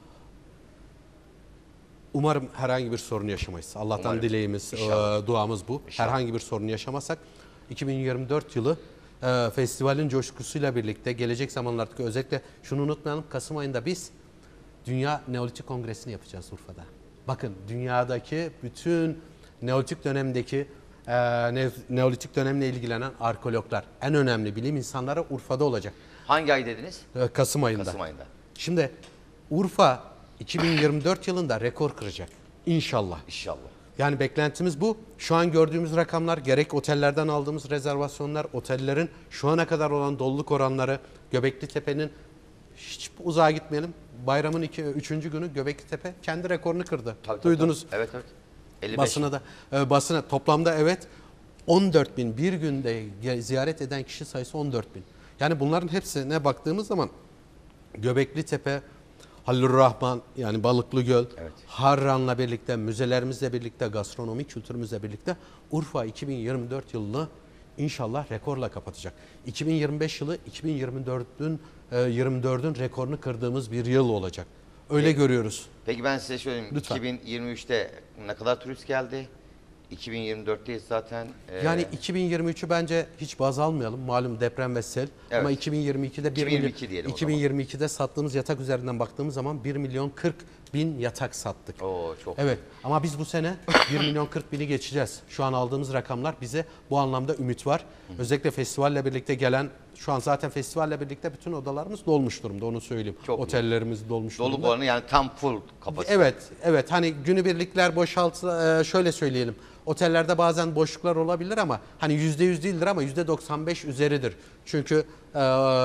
Speaker 2: umarım herhangi bir sorun yaşamayız. Allah'tan
Speaker 1: Umarım.
Speaker 2: dileğimiz,
Speaker 1: İnşallah.
Speaker 2: e, duamız bu.
Speaker 1: İnşallah.
Speaker 2: Herhangi bir sorun yaşamasak iki bin yirmi dört yılı e, festivalin coşkusuyla birlikte gelecek zamanlardaki özellikle şunu unutmayalım, Kasım ayında biz Dünya Neolitik Kongresi'ni yapacağız Urfa'da. Bakın dünyadaki bütün Neolitik dönemdeki e, ne- Neolitik dönemle ilgilenen arkeologlar, en önemli bilim insanları Urfa'da olacak.
Speaker 1: Hangi ay dediniz?
Speaker 2: E, Kasım ayında.
Speaker 1: Kasım ayında.
Speaker 2: Şimdi Urfa iki bin yirmi dört yılında rekor kıracak. İnşallah.
Speaker 1: İnşallah.
Speaker 2: Yani beklentimiz bu. Şu an gördüğümüz rakamlar, gerek otellerden aldığımız rezervasyonlar, otellerin şu ana kadar olan doluluk oranları, Göbekli Tepe'nin hiç uzağa gitmeyelim. Bayramın iki, üçüncü günü Göbekli Tepe kendi rekorunu kırdı.
Speaker 1: Tabii, tabii,
Speaker 2: Duydunuz.
Speaker 1: tabii. Evet evet. elli beş.
Speaker 2: Basına da e, basına toplamda evet on dört bin, bir günde ge- ziyaret eden kişi sayısı on dört bin. Yani bunların hepsine baktığımız zaman Göbekli Tepe, Halil Rahman yani Balıklı Göl,
Speaker 1: Evet.
Speaker 2: Harran'la birlikte, müzelerimizle birlikte, gastronomi kültürümüzle birlikte Urfa iki bin yirmi dört yılını inşallah rekorla kapatacak. iki bin yirmi beş yılı iki bin yirmi dört'ün e, yirmi dört'ün rekorunu kırdığımız bir yıl olacak. Öyle
Speaker 1: Peki.
Speaker 2: görüyoruz.
Speaker 1: Peki ben size söyleyeyim.
Speaker 2: Lütfen.
Speaker 1: iki bin yirmi üç'te ne kadar turist geldi? iki bin yirmi dört'teyiz zaten. Ee,
Speaker 2: Yani iki bin yirmi üç'ü bence hiç baz almayalım. Malum deprem ve sel.
Speaker 1: Evet.
Speaker 2: Ama iki bin yirmi iki'de bir
Speaker 1: iki bin yirmi iki
Speaker 2: milyon,
Speaker 1: diyelim o
Speaker 2: iki bin yirmi iki'de sattığımız yatak üzerinden baktığımız zaman bir milyon kırk bin yatak sattık.
Speaker 1: Oo, çok
Speaker 2: Evet ama biz bu sene bir milyon kırk bini geçeceğiz. Şu an aldığımız rakamlar bize bu anlamda ümit var. Özellikle festivalle birlikte gelen, şu an zaten festivalle birlikte bütün odalarımız dolmuş durumda, onu söyleyeyim.
Speaker 1: Çok iyi.
Speaker 2: Otellerimiz dolmuş
Speaker 1: Doluluk
Speaker 2: durumda.
Speaker 1: oranı yani tam full kapasite.
Speaker 2: Evet, evet. Hani günübirlikler boşaltı, e, şöyle söyleyelim. Otellerde bazen boşluklar olabilir ama hani yüzde yüz değildir ama yüzde doksan beş üzeridir. Çünkü e,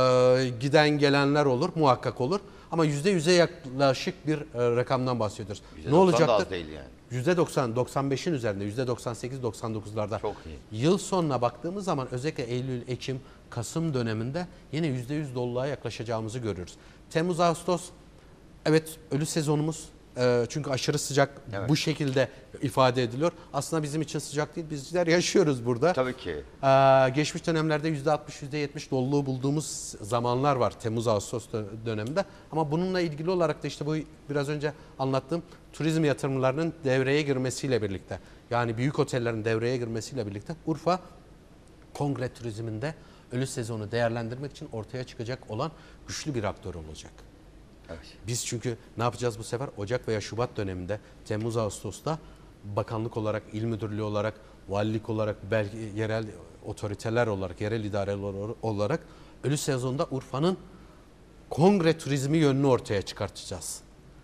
Speaker 2: giden gelenler olur, muhakkak olur. Ama yüzde yüze yaklaşık bir e, rakamdan bahsediyoruz.
Speaker 1: yüzde
Speaker 2: Ne
Speaker 1: doksan da
Speaker 2: olacaktır?
Speaker 1: az değil yani.
Speaker 2: yüzde doksan, doksan beşin üzerinde, yüzde doksan sekiz doksan dokuzlarda.
Speaker 1: Çok iyi.
Speaker 2: Yıl sonuna baktığımız zaman özellikle Eylül, Ekim, Kasım döneminde yine yüzde yüz doluluğa yaklaşacağımızı görüyoruz. Temmuz, Ağustos, evet ölü sezonumuz. Ee, çünkü aşırı sıcak
Speaker 1: Evet.
Speaker 2: bu şekilde ifade ediliyor. Aslında bizim için sıcak değil, bizler yaşıyoruz burada.
Speaker 1: Tabii ki.
Speaker 2: Ee, geçmiş dönemlerde yüzde altmış, yüzde yetmiş doluluğu bulduğumuz zamanlar var Temmuz, Ağustos döneminde. Ama bununla ilgili olarak da işte bu biraz önce anlattığım turizm yatırımlarının devreye girmesiyle birlikte, yani büyük otellerin devreye girmesiyle birlikte Urfa kongre turizminde ölü sezonu değerlendirmek için ortaya çıkacak olan güçlü bir aktör olacak.
Speaker 1: Evet.
Speaker 2: Biz çünkü ne yapacağız bu sefer? Ocak veya Şubat döneminde, Temmuz, Ağustos'ta bakanlık olarak, il müdürlüğü olarak, valilik olarak, belki yerel otoriteler olarak, yerel idareler olarak ölü sezonda Urfa'nın kongre turizmi yönünü ortaya çıkartacağız.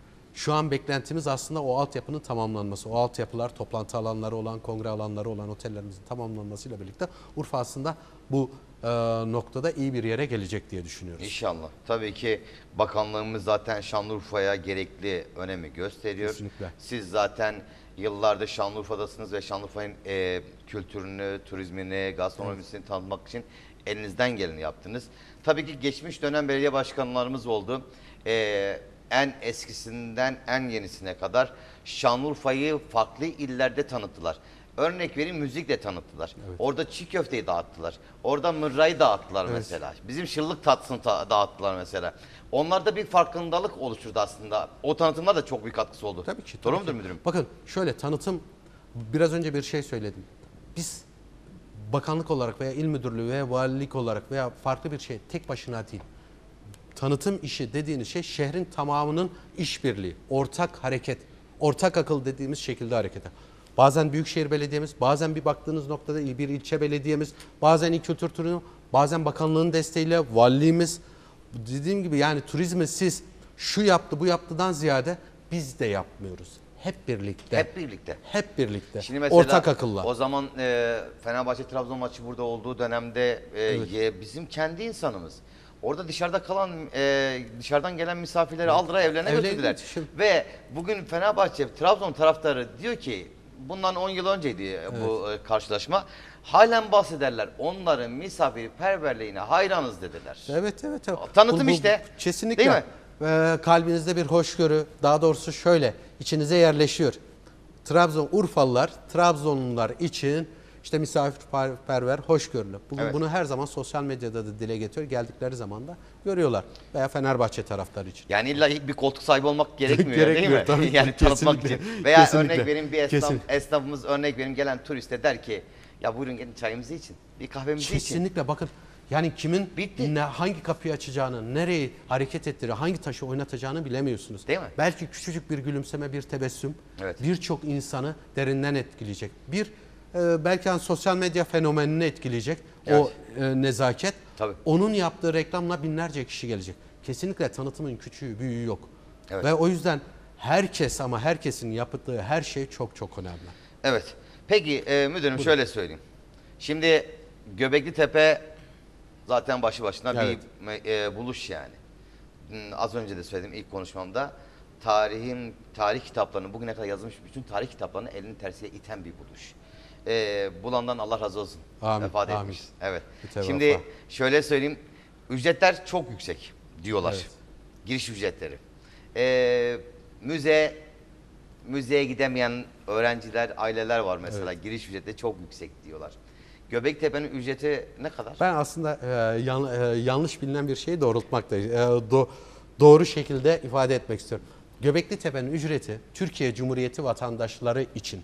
Speaker 2: Şu an beklentimiz aslında o altyapının tamamlanması. O altyapılar, toplantı alanları olan, kongre alanları olan otellerimizin tamamlanmasıyla birlikte Urfa aslında bu e, noktada iyi bir yere gelecek diye düşünüyoruz.
Speaker 1: İnşallah. Tabii ki bakanlığımız zaten Şanlıurfa'ya gerekli önemi gösteriyor.
Speaker 2: Kesinlikle.
Speaker 1: Siz zaten yıllardır Şanlıurfa'dasınız ve Şanlıurfa'nın e, kültürünü, turizmini, gastronomisini evet. tanıtmak için elinizden geleni yaptınız. Tabii ki geçmiş dönem belediye başkanlarımız oldu. E, en eskisinden en yenisine kadar Şanlıurfa'yı farklı illerde tanıttılar. Örnek vereyim, müzikle tanıttılar. Evet. Orada çiğ köfteyi dağıttılar. Orada mırrayı dağıttılar evet. mesela. Bizim şıllık tatlısını ta dağıttılar mesela. Onlarda bir farkındalık oluşturdu aslında. O tanıtımlar da çok büyük katkısı oldu.
Speaker 2: Tabii ki.
Speaker 1: Doğru mudur müdürüm?
Speaker 2: Bakın şöyle tanıtım, biraz önce bir şey söyledim. Biz bakanlık olarak veya il müdürlüğü veya valilik olarak veya farklı bir şey tek başına değil. Tanıtım işi dediğiniz şey şehrin tamamının işbirliği, ortak hareket, ortak akıl dediğimiz şekilde hareket. Bazen Büyükşehir Belediye'miz, bazen bir baktığınız noktada bir ilçe belediyemiz, bazen İl Kültür Turizmi, bazen bakanlığın desteğiyle valiliğimiz. Dediğim gibi yani turizmi siz şu yaptı bu yaptıdan ziyade biz de yapmıyoruz. Hep birlikte.
Speaker 1: Hep birlikte.
Speaker 2: Hep birlikte.
Speaker 1: Şimdi mesela
Speaker 2: ortak akılla.
Speaker 1: O zaman e, Fenerbahçe-Trabzon maçı burada olduğu dönemde e,
Speaker 2: Evet.
Speaker 1: ye, bizim kendi insanımız. Orada dışarıda kalan, e, dışarıdan gelen misafirleri aldılar, evlerine
Speaker 2: Evlerine
Speaker 1: götürdüler.
Speaker 2: yetişim.
Speaker 1: Ve bugün Fenerbahçe, Trabzon taraftarı diyor ki, bundan on yıl önceydi evet. bu e, karşılaşma. Halen bahsederler. Onların misafirperverliğine hayranız dediler.
Speaker 2: Evet evet. evet.
Speaker 1: Tanıtım
Speaker 2: Bu- bu-
Speaker 1: işte.
Speaker 2: Kesinlikle.
Speaker 1: Değil mi?
Speaker 2: Ee, kalbinizde bir hoşgörü, daha doğrusu şöyle içinize yerleşiyor. Trabzon Urfalılar, Trabzonlular için işte misafirperver, hoşgörülü. Bugün
Speaker 1: Evet.
Speaker 2: bunu her zaman sosyal medyada da dile getiriyor. Geldikleri zaman da görüyorlar. Veya Fenerbahçe taraftarı için.
Speaker 1: Yani illa bir koltuk sahibi olmak gerekmiyor,
Speaker 2: Gerekmiyor,
Speaker 1: değil mi?
Speaker 2: tabii ki.
Speaker 1: Yani tanıtmak
Speaker 2: Kesinlikle.
Speaker 1: için. Veya
Speaker 2: Kesinlikle.
Speaker 1: örnek vereyim, bir esnaf,
Speaker 2: Kesinlikle.
Speaker 1: esnafımız örnek vereyim, gelen turiste der ki ya buyurun gelin çayımızı için, bir kahvemizi için.
Speaker 2: Kesinlikle bakın yani kimin
Speaker 1: Bitti.
Speaker 2: ne, hangi kapıyı açacağını, nereyi hareket ettirir, hangi taşı oynatacağını bilemiyorsunuz.
Speaker 1: Değil mi?
Speaker 2: Belki küçücük bir gülümseme, bir tebessüm
Speaker 1: Evet.
Speaker 2: birçok insanı derinden etkileyecek. Bir e, belki hani sosyal medya fenomenini etkileyecek o e, nezaket.
Speaker 1: Tabii.
Speaker 2: Onun yaptığı reklamla binlerce kişi gelecek. Kesinlikle tanıtımın küçüğü, büyüğü yok.
Speaker 1: Evet.
Speaker 2: Ve o yüzden herkes ama herkesin yaptığı her şey çok çok önemli.
Speaker 1: Evet. Peki e, müdürüm şöyle söyleyeyim. Şimdi Göbekli Tepe zaten başlı başına
Speaker 2: Evet.
Speaker 1: bir e, buluş yani. Hmm, Az önce de söyledim ilk konuşmamda. Tarihin tarih kitaplarını, bugüne kadar yazılmış bütün tarih kitaplarını elinin tersiyle iten bir buluş. E, bulandan Allah razı olsun.
Speaker 2: Amin,
Speaker 1: Vefat
Speaker 2: amin.
Speaker 1: etmiş. Evet.
Speaker 2: Mütevaffa.
Speaker 1: Şimdi şöyle söyleyeyim. Ücretler çok yüksek diyorlar.
Speaker 2: Evet.
Speaker 1: Giriş ücretleri. E, müze müzeye gidemeyen öğrenciler, aileler var mesela. Giriş ücreti çok yüksek diyorlar. Göbektepe'nin ücreti ne kadar?
Speaker 2: Ben aslında e, yan, e, yanlış bilinen bir şeyi doğrultmaktayım. E, do, doğru şekilde ifade etmek istiyorum. Göbekli Tepe'nin ücreti Türkiye Cumhuriyeti vatandaşları için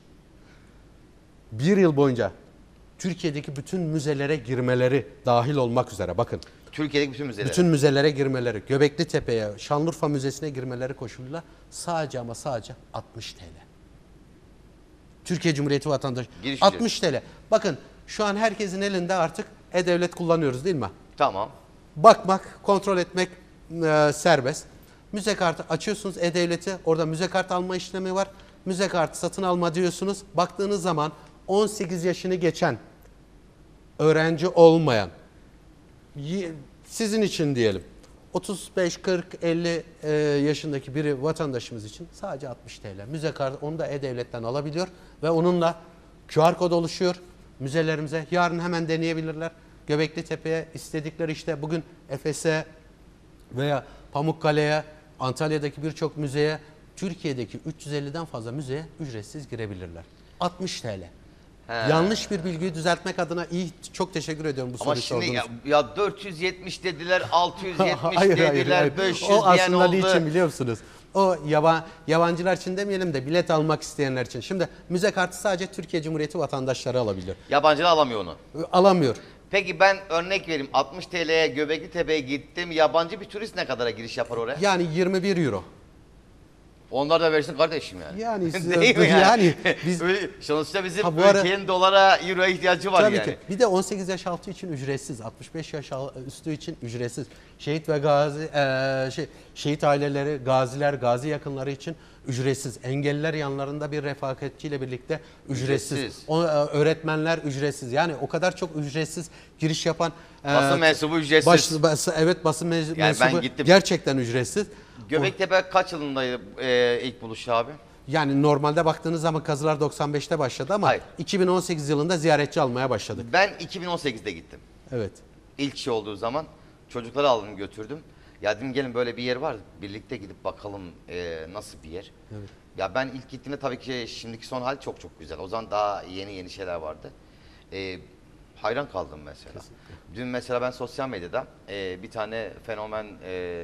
Speaker 2: bir yıl boyunca Türkiye'deki bütün müzelere girmeleri dahil olmak üzere bakın.
Speaker 1: Türkiye'deki bütün müzeler.
Speaker 2: Bütün müzelere girmeleri, Göbekli Tepe'ye, Şanlıurfa Müzesi'ne girmeleri koşuluyla sadece ama sadece altmış TL. Türkiye Cumhuriyeti vatandaşı
Speaker 1: Giriş
Speaker 2: altmış TL. Bakın şu an herkesin elinde artık e-devlet kullanıyoruz değil mi?
Speaker 1: Tamam.
Speaker 2: Bakmak, kontrol etmek e, serbest. Müze kartı açıyorsunuz e-devleti. Orada müze kartı alma işlemi var. Müze kartı satın alma diyorsunuz. Baktığınız zaman on sekiz yaşını geçen, öğrenci olmayan, Y- Sizin için diyelim. otuz beş, kırk, elli e, yaşındaki biri vatandaşımız için sadece altmış T L. Müze kartı onu da E-Devlet'ten alabiliyor ve onunla Q R kod oluşuyor müzelerimize. Yarın hemen deneyebilirler. Göbekli Tepe'ye istedikleri işte bugün Efes'e veya Pamukkale'ye, Antalya'daki birçok müzeye, Türkiye'deki üç yüz elliden fazla müzeye ücretsiz girebilirler. altmış T L.
Speaker 1: He.
Speaker 2: Yanlış bir bilgiyi düzeltmek adına iyi, çok teşekkür ediyorum bu
Speaker 1: Ama
Speaker 2: soruyu
Speaker 1: şimdi
Speaker 2: sorduğunuz
Speaker 1: ya, ya dört yüz yetmiş dediler, altı yüz yetmiş
Speaker 2: Hayır,
Speaker 1: dediler,
Speaker 2: hayır, hayır.
Speaker 1: beş yüz
Speaker 2: O
Speaker 1: diyen
Speaker 2: aslında
Speaker 1: oldu.
Speaker 2: niçin biliyor musunuz? O yaban, yabancılar için demeyelim de bilet almak isteyenler için. Şimdi müze kartı sadece Türkiye Cumhuriyeti vatandaşları alabilir.
Speaker 1: Yabancılar alamıyor onu.
Speaker 2: Alamıyor.
Speaker 1: Peki ben örnek vereyim. altmış T L'ye Göbekli Tepe'ye gittim. Yabancı bir turist ne kadara giriş yapar oraya?
Speaker 2: Yani yirmi bir euro.
Speaker 1: Onlar da versin kardeşim yani.
Speaker 2: Yani
Speaker 1: Değil mi yani?
Speaker 2: yani biz
Speaker 1: Öyle, sonuçta bizim
Speaker 2: Ha, bu ara-
Speaker 1: ülkenin dolara, euroya ihtiyacı var
Speaker 2: tabii
Speaker 1: yani.
Speaker 2: ki. Bir de on sekiz yaş altı için ücretsiz, altmış beş yaş al- üstü için ücretsiz. Şehit ve gazi eee, şey şehit aileleri, gaziler, gazi yakınları için ücretsiz. Engelliler yanlarında bir refakatçiyle birlikte ücretsiz.
Speaker 1: Ücretsiz.
Speaker 2: O, e, öğretmenler ücretsiz. Yani o kadar çok ücretsiz giriş yapan e,
Speaker 1: Basın mensubu ücretsiz.
Speaker 2: baş- bas- evet basın me-
Speaker 1: ben
Speaker 2: mensubu
Speaker 1: gittim.
Speaker 2: gerçekten ücretsiz.
Speaker 1: Göbektepe kaç yılındaydı e, ilk buluş abi?
Speaker 2: Yani normalde baktığınız zaman kazılar doksan beşte başladı ama
Speaker 1: Hayır.
Speaker 2: iki bin on sekiz yılında ziyaretçi almaya başladık.
Speaker 1: Ben iki bin on sekizde gittim.
Speaker 2: Evet.
Speaker 1: İlk şey olduğu zaman çocukları aldım götürdüm. Ya dedim gelin böyle bir yer var. Birlikte gidip bakalım e, nasıl bir yer.
Speaker 2: Evet.
Speaker 1: Ya ben ilk gittiğimde tabii ki şimdiki son hal çok çok güzel. O zaman daha yeni yeni şeyler vardı. E, hayran kaldım mesela.
Speaker 2: Kesinlikle.
Speaker 1: Dün mesela ben sosyal medyada e, bir tane fenomen e,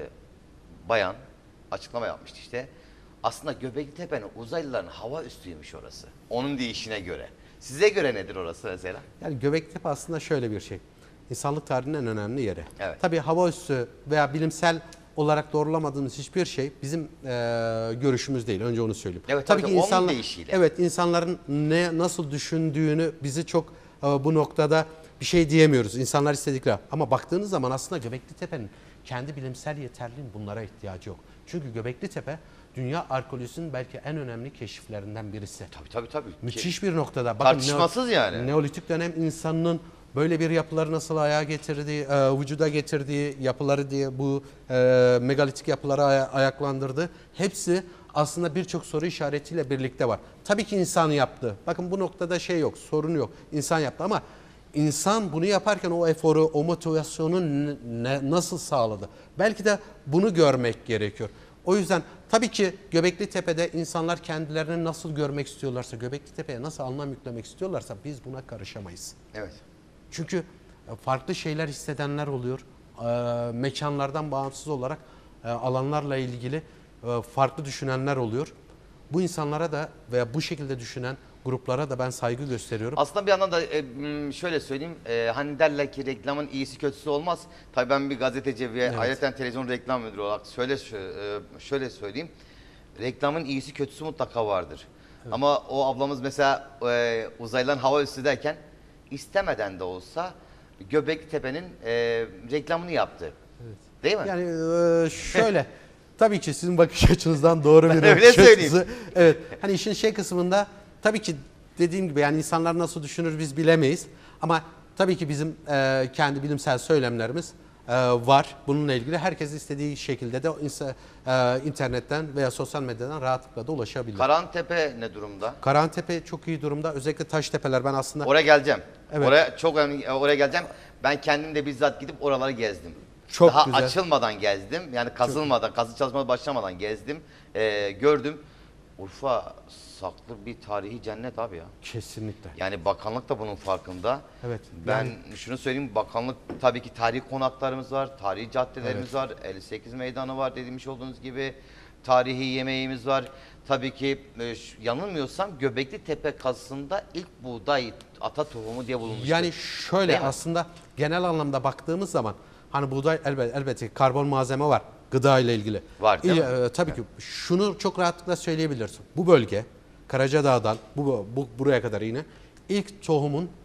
Speaker 1: bayan açıklama yapmıştı işte. Aslında Göbekli Tepe'nin uzaylıların hava üstüymüş orası. Onun deyişine göre. Size göre nedir orası mesela?
Speaker 2: Yani Göbektepe aslında şöyle bir şey. İnsanlık tarihinin en önemli yeri.
Speaker 1: Evet.
Speaker 2: Tabii hava üssü veya bilimsel olarak doğrulamadığımız hiçbir şey bizim e, görüşümüz değil. Önce onu söyleyeyim.
Speaker 1: Evet,
Speaker 2: tabii
Speaker 1: tabii,
Speaker 2: ki
Speaker 1: onun
Speaker 2: insanlar,
Speaker 1: deyişiyle.
Speaker 2: evet insanların ne nasıl düşündüğünü bizi çok e, bu noktada bir şey diyemiyoruz. İnsanlar istedikleri. Ama baktığınız zaman aslında Göbekli Tepe'nin kendi bilimsel yeterliğinin bunlara ihtiyacı yok. Çünkü Göbekli Tepe dünya arkeolojisinin belki en önemli keşiflerinden birisi.
Speaker 1: Tabii tabii tabii.
Speaker 2: Müthiş bir noktada.
Speaker 1: Tartışmasız yani.
Speaker 2: Neolitik dönem insanının böyle bir yapıları nasıl ayağa getirdiği, e, vücuda getirdiği yapıları diye bu e, megalitik yapıları aya- ayaklandırdı. Hepsi aslında birçok soru işaretiyle birlikte var. Tabii ki insan yaptı. Bakın bu noktada şey yok, sorun yok. İnsan yaptı ama insan bunu yaparken o eforu, o motivasyonu ne- ne- nasıl sağladı? Belki de bunu görmek gerekiyor. O yüzden tabii ki Göbekli Tepe'de insanlar kendilerini nasıl görmek istiyorlarsa, Göbekli Tepe'ye nasıl anlam yüklemek istiyorlarsa biz buna karışamayız.
Speaker 1: Evet.
Speaker 2: Çünkü farklı şeyler hissedenler oluyor. Ee, mekanlardan bağımsız olarak e, alanlarla ilgili e, farklı düşünenler oluyor. Bu insanlara da veya bu şekilde düşünen gruplara da ben saygı gösteriyorum.
Speaker 1: Aslında bir yandan da e, m, şöyle söyleyeyim. E, hani derler ki reklamın iyisi kötüsü olmaz. Tabii ben bir gazeteci ve
Speaker 2: Evet.
Speaker 1: ayrıca televizyon reklam müdürü olarak şöyle şö- e, şöyle söyleyeyim. Reklamın iyisi kötüsü mutlaka vardır. Ama o ablamız mesela e, uzaylıların hava üssü derken istemeden de olsa Göbekli Tepe'nin e, reklamını yaptı. Değil mi?
Speaker 2: Yani e, şöyle tabii ki sizin bakış açınızdan doğru bir
Speaker 1: öyle
Speaker 2: bakış
Speaker 1: söyleyeyim.
Speaker 2: açısı. Evet. Hani işin şey kısmında tabii ki dediğim gibi yani insanlar nasıl düşünür biz bilemeyiz. Ama tabii ki bizim e, kendi bilimsel söylemlerimiz e, var. Bununla ilgili herkes istediği şekilde de insa- e, internetten veya sosyal medyadan rahatlıkla da ulaşabilir.
Speaker 1: Karantepe ne durumda?
Speaker 2: Karantepe çok iyi durumda. Özellikle Taştepeler ben aslında
Speaker 1: Oraya geleceğim.
Speaker 2: Evet.
Speaker 1: Oraya çok önemli- oraya geleceğim. Ben kendim de bizzat gidip oraları gezdim.
Speaker 2: Çok
Speaker 1: Daha
Speaker 2: güzel.
Speaker 1: açılmadan gezdim. Yani kazılmadan, kazı çalışmaları başlamadan gezdim. Ee, gördüm. Urfa saklı bir tarihi cennet abi ya.
Speaker 2: kesinlikle.
Speaker 1: Yani bakanlık da bunun farkında.
Speaker 2: Evet,
Speaker 1: Ben
Speaker 2: yani-
Speaker 1: şunu söyleyeyim, bakanlık tabii ki tarihi konaklarımız var, tarihi caddelerimiz var, elli sekiz meydanı var dediğimiz olduğunuz gibi. Tarihi yemeğimiz var. Tabii ki e, şu- yanılmıyorsam Göbekli Tepe kazısında ilk buğday ata tohumu diye bulunmuştu.
Speaker 2: Yani şöyle
Speaker 1: Değil mi?
Speaker 2: aslında genel anlamda baktığımız zaman hani buğday elbette, elbette karbon malzeme var gıda ile ilgili.
Speaker 1: Var, değil
Speaker 2: İl-
Speaker 1: mi?
Speaker 2: e, tabii ki şunu çok rahatlıkla söyleyebilirsin. Bu bölge Karacadağ'dan bu, bu buraya kadar yine ilk tohumun e,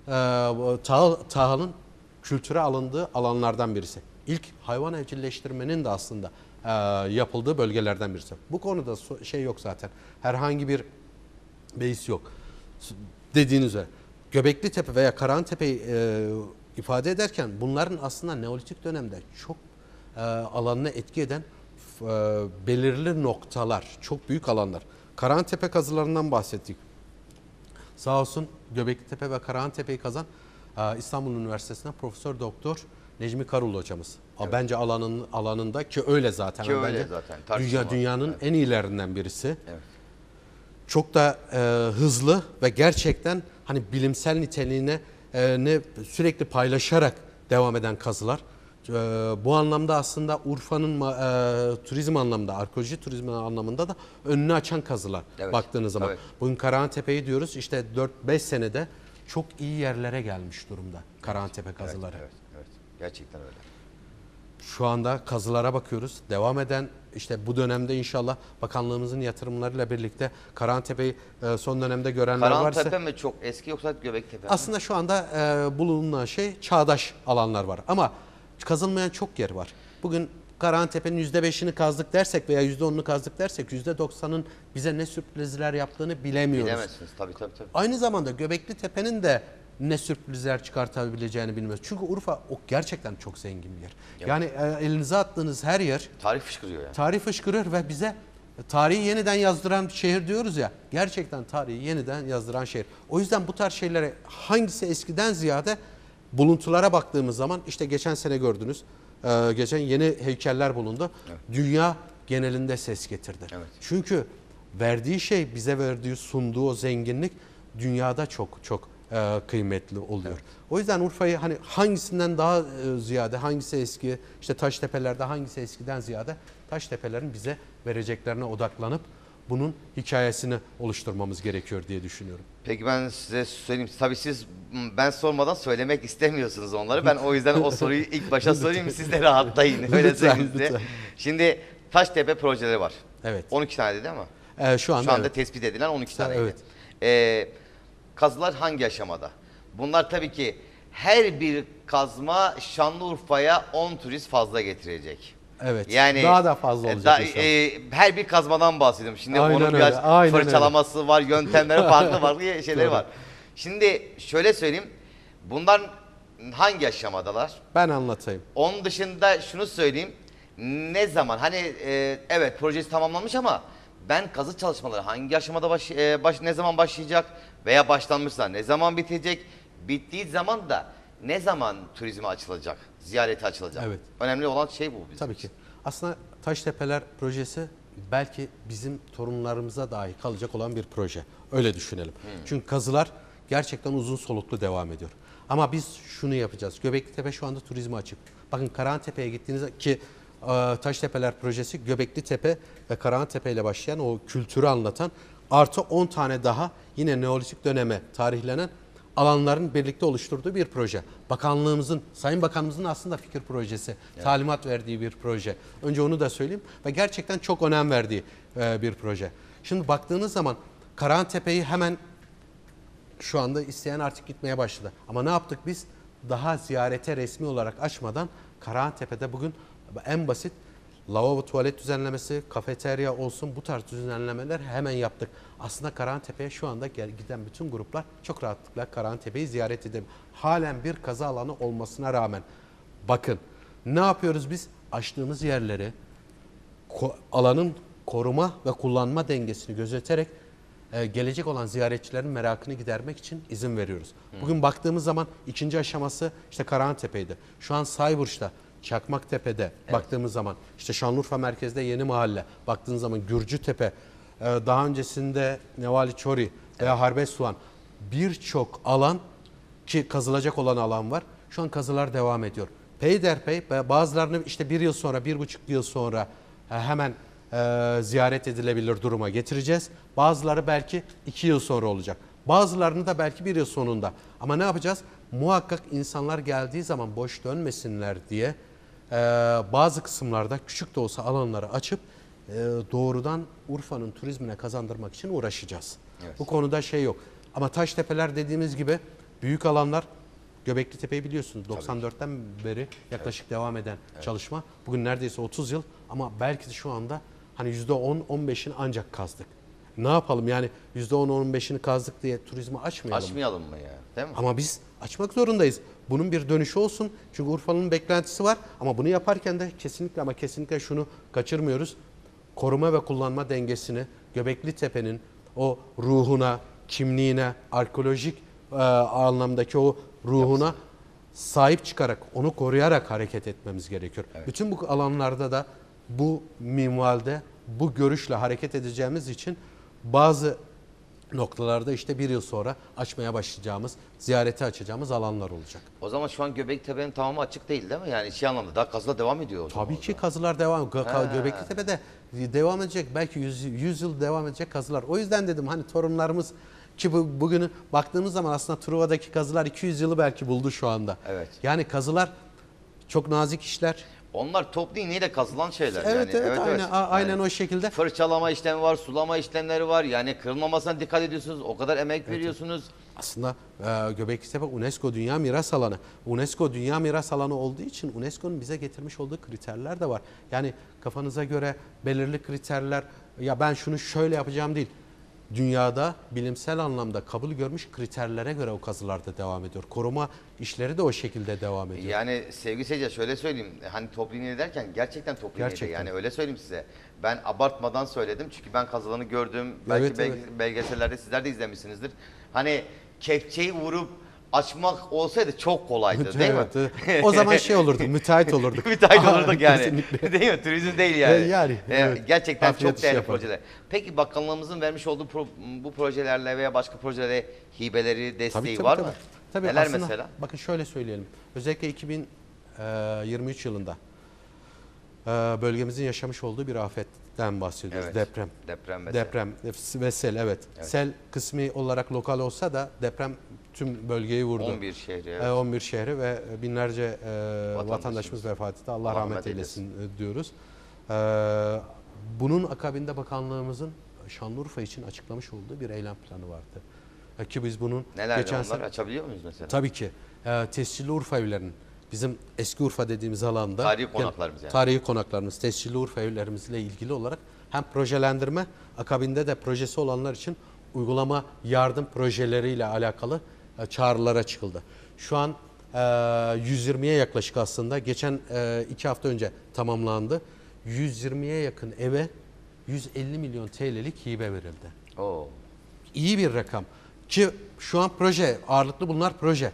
Speaker 2: tahıl, tahılın kültüre alındığı alanlardan birisi. İlk hayvan evcilleştirmenin de aslında e, yapıldığı bölgelerden birisi. Bu konuda so- şey yok zaten. Herhangi bir beis yok. Dediğiniz üzere Göbekli Tepe veya Karahantepe'yi e, ifade ederken bunların aslında Neolitik dönemde çok e, alanına etki eden e, belirli noktalar, çok büyük alanlar. Karahantepe kazılarından bahsettik. Sağ olsun Göbeklitepe ve Karahantepe'yi kazan e, İstanbul Üniversitesi'nden Profesör Doktor Necmi Karul hocamız. Evet. Bence alanın alanında ki öyle zaten.
Speaker 1: Ki öyle
Speaker 2: bence
Speaker 1: zaten.
Speaker 2: Dünya dünyanın
Speaker 1: evet.
Speaker 2: en iyilerinden birisi.
Speaker 1: Evet.
Speaker 2: Çok da e, hızlı ve gerçekten hani bilimsel niteliğine e, ne sürekli paylaşarak devam eden kazılar. E, bu anlamda aslında Urfa'nın e, turizm anlamında, arkeoloji turizmi anlamında da önünü açan kazılar
Speaker 1: evet.
Speaker 2: baktığınız zaman.
Speaker 1: Evet.
Speaker 2: Bugün Karahantepe'yi diyoruz işte dört beş senede çok iyi yerlere gelmiş durumda Karahantepe kazıları.
Speaker 1: Evet, evet, evet. Gerçekten öyle.
Speaker 2: Şu anda kazılara bakıyoruz. Devam eden işte bu dönemde inşallah bakanlığımızın yatırımlarıyla birlikte Karahantepe'yi e, son dönemde görenler varsa...
Speaker 1: Karahantepe mi çok eski yoksa Göbektepe mi?
Speaker 2: Aslında şu anda e, bulunan şey çağdaş alanlar var. Ama kazılmayan çok yer var. Bugün Karahantepe'nin yüzde beşini kazdık dersek veya yüzde onunu kazdık dersek yüzde doksanın bize ne sürprizler yaptığını bilemiyoruz.
Speaker 1: Bilemezsiniz tabii tabii. tabii.
Speaker 2: Aynı zamanda Göbekli Tepe'nin de ne sürprizler çıkartabileceğini bilmiyoruz. Çünkü Urfa o gerçekten çok zengin bir yer.
Speaker 1: Evet.
Speaker 2: Yani e, elinize attığınız her yer
Speaker 1: Tarih fışkırıyor yani.
Speaker 2: tarih fışkırır ve bize tarihi yeniden yazdıran şehir diyoruz ya. Gerçekten tarihi yeniden yazdıran şehir. O yüzden bu tarz şeylere hangisi eskiden ziyade buluntulara baktığımız zaman işte geçen sene gördünüz. E, geçen yeni heykeller bulundu.
Speaker 1: Evet.
Speaker 2: Dünya genelinde ses getirdi.
Speaker 1: Evet.
Speaker 2: Çünkü verdiği şey, bize verdiği, sunduğu o zenginlik dünyada çok çok e, kıymetli oluyor. Evet. O yüzden Urfa'yı hani hangisinden daha e, ziyade, hangisi eski, işte Taştepe'lerde hangisi eskiden ziyade Taştepe'lerin bize vereceklerine odaklanıp bunun hikayesini oluşturmamız gerekiyor diye düşünüyorum.
Speaker 1: Peki ben size söyleyeyim. Tabii siz ben sormadan söylemek istemiyorsunuz onları. Ben o yüzden o soruyu ilk başa sorayım. Siz de rahatlayın. Öyle
Speaker 2: Lütfen,
Speaker 1: söyleyeyim size.
Speaker 2: lütfen.
Speaker 1: Şimdi Taştepe projeleri var.
Speaker 2: Evet.
Speaker 1: on iki tane değil mi?
Speaker 2: E, şu anda,
Speaker 1: Şu anda
Speaker 2: evet.
Speaker 1: tespit edilen on iki tane.
Speaker 2: Evet.
Speaker 1: Ee, kazılar hangi aşamada? Bunlar tabii ki her bir kazma Şanlıurfa'ya on turist fazla getirecek.
Speaker 2: Evet.
Speaker 1: Yani
Speaker 2: daha da fazla olacak
Speaker 1: da,
Speaker 2: inşallah.
Speaker 1: e, her bir kazmadan bahsediyorum. Şimdi
Speaker 2: Aynen
Speaker 1: onun
Speaker 2: öyle,
Speaker 1: biraz
Speaker 2: aynen
Speaker 1: fırçalaması var, yöntemleri farklı farklı şeyleri
Speaker 2: Doğru.
Speaker 1: var. Şimdi şöyle söyleyeyim. Bunlar hangi aşamadalar?
Speaker 2: Ben anlatayım.
Speaker 1: Onun dışında şunu söyleyeyim. Ne zaman? Hani e, evet projesi tamamlanmış ama ben kazı çalışmaları hangi aşamada baş, e, baş ne zaman başlayacak veya başlanmışsa ne zaman bitecek? Bittiği zaman da ne zaman turizme açılacak? Ziyarete açılacak?
Speaker 2: Evet.
Speaker 1: Önemli olan şey bu bizim
Speaker 2: Tabii
Speaker 1: için.
Speaker 2: ki. Aslında Taştepeler projesi belki bizim torunlarımıza dahi kalacak olan bir proje. Öyle düşünelim. Hmm. Çünkü kazılar gerçekten uzun soluklu devam ediyor. Ama biz şunu yapacağız. Göbeklitepe şu anda turizme açık. Bakın Karahantepe'ye gittiğinizde ki Taştepeler projesi Göbeklitepe ve Karahantepe ile başlayan o kültürü anlatan artı on tane daha yine Neolitik döneme tarihlenen alanların birlikte oluşturduğu bir proje. Bakanlığımızın, Sayın Bakanımızın aslında fikir projesi, evet. talimat verdiği bir proje. Önce onu da söyleyeyim ve gerçekten çok önem verdiği bir proje. Şimdi baktığınız zaman Karahantepe'yi hemen şu anda isteyen artık gitmeye başladı. Ama ne yaptık biz? Daha ziyarete resmi olarak açmadan Karahantepe'de bugün en basit lavabo tuvalet düzenlemesi, kafeterya olsun bu tarz düzenlemeler hemen yaptık. Aslında Karahantepe'ye şu anda giden bütün gruplar çok rahatlıkla Karahantepe'yi ziyaret edebilir. Halen bir kazı alanı olmasına rağmen bakın ne yapıyoruz biz? Açtığımız yerleri ko- alanın koruma ve kullanma dengesini gözeterek e, gelecek olan ziyaretçilerin merakını gidermek için izin veriyoruz. Hmm. Bugün baktığımız zaman ikinci aşaması işte Karahantepe'ydi. Şu an Sayburç'ta, Çakmaktepe'de evet. baktığımız zaman işte Şanlıurfa merkezde Yeni Mahalle, baktığınız zaman Gürcütepe, e, daha öncesinde Nevali Çori veya evet. Harbesuan birçok alan ki kazılacak olan alan var. Şu an kazılar devam ediyor. Peyderpey bazılarını işte bir yıl sonra, bir buçuk yıl sonra e, hemen e, ziyaret edilebilir duruma getireceğiz. Bazıları belki iki yıl sonra olacak. Bazılarını da belki bir yıl sonunda. Ama ne yapacağız? Muhakkak insanlar geldiği zaman boş dönmesinler diye e, bazı kısımlarda küçük de olsa alanları açıp e, doğrudan Urfa'nın turizmine kazandırmak için uğraşacağız. Evet. Bu konuda şey yok. Ama Taştepeler dediğimiz gibi büyük alanlar, Göbeklitepe'yi biliyorsunuz doksan dörtten beri yaklaşık evet. devam eden evet. çalışma. Bugün neredeyse otuz yıl ama belki de şu anda hani yüzde on on beşini ancak kazdık. ne yapalım yani yüzde on on beşini kazdık diye turizmi açmayalım.
Speaker 1: Açmayalım mı ya? Değil mi?
Speaker 2: Ama biz açmak zorundayız. Bunun bir dönüşü olsun. Çünkü Urfa'nın beklentisi var. Ama bunu yaparken de kesinlikle ama kesinlikle şunu kaçırmıyoruz. Koruma ve kullanma dengesini Göbekli Tepe'nin o ruhuna, kimliğine, arkeolojik e, anlamdaki o ruhuna Yapsın. sahip çıkarak, onu koruyarak hareket etmemiz gerekiyor. Evet. Bütün bu alanlarda da bu minvalde, bu görüşle hareket edeceğimiz için bazı noktalarda işte bir yıl sonra açmaya başlayacağımız, ziyarete açacağımız alanlar olacak.
Speaker 1: O zaman şu an Göbeklitepe'nin tamamı açık değil değil mi? Yani şey anlamda daha kazılar devam ediyor o zaman.
Speaker 2: Tabii ki kazılar devam. Göbeklitepe'de devam edecek. Belki yüz yıl devam edecek kazılar. O yüzden dedim hani torunlarımız ki bu, bugünü baktığımız zaman aslında Truva'daki kazılar iki yüz yılı belki buldu şu anda.
Speaker 1: Evet.
Speaker 2: Yani kazılar çok nazik işler.
Speaker 1: Onlar toplu iğneyle kazılan şeyler.
Speaker 2: Evet
Speaker 1: yani.
Speaker 2: evet, evet aynen,
Speaker 1: evet.
Speaker 2: aynen
Speaker 1: yani
Speaker 2: o şekilde.
Speaker 1: Fırçalama işlemi var, sulama işlemleri var. Yani kırılmamasına dikkat ediyorsunuz. O kadar emek evet, veriyorsunuz.
Speaker 2: Aslında e, Göbeklitepe UNESCO Dünya Miras Alanı. UNESCO Dünya Miras Alanı olduğu için UNESCO'nun bize getirmiş olduğu kriterler de var. Yani kafanıza göre belirli kriterler ya ben şunu şöyle yapacağım değil. Dünyada bilimsel anlamda kabul görmüş kriterlere göre o kazılarda devam ediyor. Koruma işleri de o şekilde devam ediyor.
Speaker 1: Yani sevgili seyirciler şöyle söyleyeyim. Hani toplu iğne derken gerçekten toplu iğne. Yani öyle söyleyeyim size. Ben abartmadan söyledim. Çünkü ben kazılarını gördüm. Belki
Speaker 2: evet,
Speaker 1: belge,
Speaker 2: evet.
Speaker 1: belgesellerde sizler de izlemişsinizdir. Hani kepçeyi vurup açmak olsaydı çok kolaydı değil
Speaker 2: evet,
Speaker 1: mi?
Speaker 2: Evet. O zaman şey olurduk, müteahhit olurduk.
Speaker 1: müteahhit olurduk yani. Değil mi? Turizm değil yani.
Speaker 2: yani
Speaker 1: ee,
Speaker 2: evet.
Speaker 1: Gerçekten
Speaker 2: Afiyet
Speaker 1: çok değerli
Speaker 2: yaparım.
Speaker 1: projeler. Peki bakanlığımızın vermiş olduğu pro, bu projelerle veya başka projelere hibeleri, desteği
Speaker 2: tabii, tabii,
Speaker 1: var
Speaker 2: tabii.
Speaker 1: mı?
Speaker 2: Tabii,
Speaker 1: Neler
Speaker 2: aslında,
Speaker 1: mesela?
Speaker 2: Bakın şöyle söyleyelim. Özellikle iki bin yirmi üç yılında bölgemizin yaşamış olduğu bir afetten bahsediyoruz.
Speaker 1: Evet.
Speaker 2: Deprem.
Speaker 1: Deprem ve
Speaker 2: Deprem ve sel evet.
Speaker 1: evet. Sel
Speaker 2: kısmi olarak lokal olsa da deprem tüm bölgeyi vurdu.
Speaker 1: on bir şehri. Evet.
Speaker 2: on bir şehri ve binlerce vatandaşımız, vatandaşımız vefat etti. Allah, Allah rahmet eylesin, eylesin diyoruz. Bunun akabinde bakanlığımızın Şanlıurfa için açıklamış olduğu bir eylem planı vardı. Ki biz bunun
Speaker 1: neler
Speaker 2: geçen
Speaker 1: onlar
Speaker 2: sene,
Speaker 1: açabiliyor muyuz mesela?
Speaker 2: Tabii ki. Tescilli Urfa evlerinin bizim eski Urfa dediğimiz alanda
Speaker 1: tarihi konaklarımız yani.
Speaker 2: Tarihi konaklarımız, tescilli Urfa evlerimizle ilgili olarak hem projelendirme akabinde de projesi olanlar için uygulama yardım projeleriyle alakalı çağrılara çıkıldı. Şu an yüz yirmiye yaklaşık aslında geçen iki hafta önce tamamlandı. yüz yirmiye yakın eve yüz elli milyon T L'lik hibe verildi.
Speaker 1: Oo.
Speaker 2: İyi bir rakam. Ki şu an proje, ağırlıklı bunlar proje.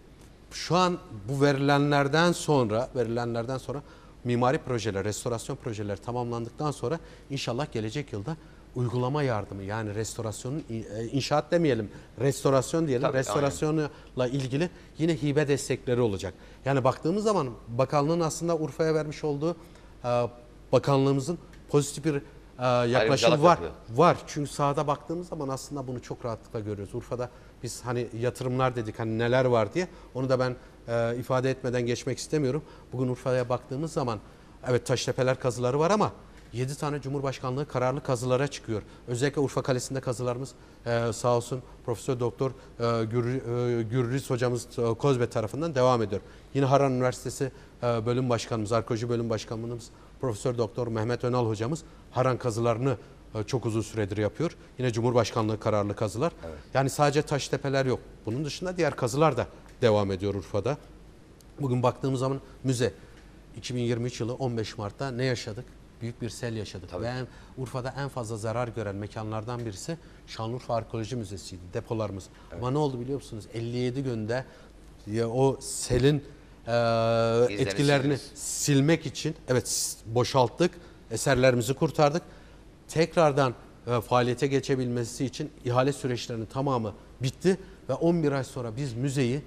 Speaker 2: Şu an bu verilenlerden sonra, verilenlerden sonra mimari projeler, restorasyon projeleri tamamlandıktan sonra inşallah gelecek yılda uygulama yardımı yani restorasyonun inşaat demeyelim, restorasyon diyelim.
Speaker 1: Tabii,
Speaker 2: restorasyonla aynen. ilgili yine hibe destekleri olacak. Yani baktığımız zaman bakanlığın aslında Urfa'ya vermiş olduğu bakanlığımızın pozitif bir yaklaşım var. Yapıyor. Var. Çünkü sahada baktığımız zaman aslında bunu çok rahatlıkla görüyoruz. Urfa'da biz hani yatırımlar dedik hani neler var diye. Onu da ben e, ifade etmeden geçmek istemiyorum. Bugün Urfa'ya baktığımız zaman evet Taştepeler kazıları var ama yedi tane Cumhurbaşkanlığı kararlı kazılara çıkıyor. Özellikle Urfa Kalesi'nde kazılarımız e, sağ olsun Profesör Doktor e, Gür, e, Gürriz hocamız e, Kozbe tarafından devam ediyor. Yine Harran Üniversitesi e, bölüm başkanımız, arkeoloji bölüm başkanımız Profesör Doktor Mehmet Önal hocamız Harran kazılarını e, çok uzun süredir yapıyor. Yine Cumhurbaşkanlığı kararlı kazılar. Evet. Yani sadece Taştepeler yok. Bunun dışında diğer kazılar da devam ediyor Urfa'da. Bugün baktığımız zaman müze iki bin yirmi üç yılı on beş Mart'ta ne yaşadık? Büyük bir sel yaşadık. Tabii. Ve en, Urfa'da en fazla zarar gören mekanlardan birisi Şanlıurfa Arkeoloji Müzesi'ydi. Depolarımız. Evet. Ama ne oldu biliyor musunuz? elli yedi günde ya, o selin e, etkilerini silmek için evet boşalttık. Eserlerimizi kurtardık. Tekrardan e, faaliyete geçebilmesi için ihale süreçlerinin tamamı bitti. Ve on bir ay sonra biz müzeyi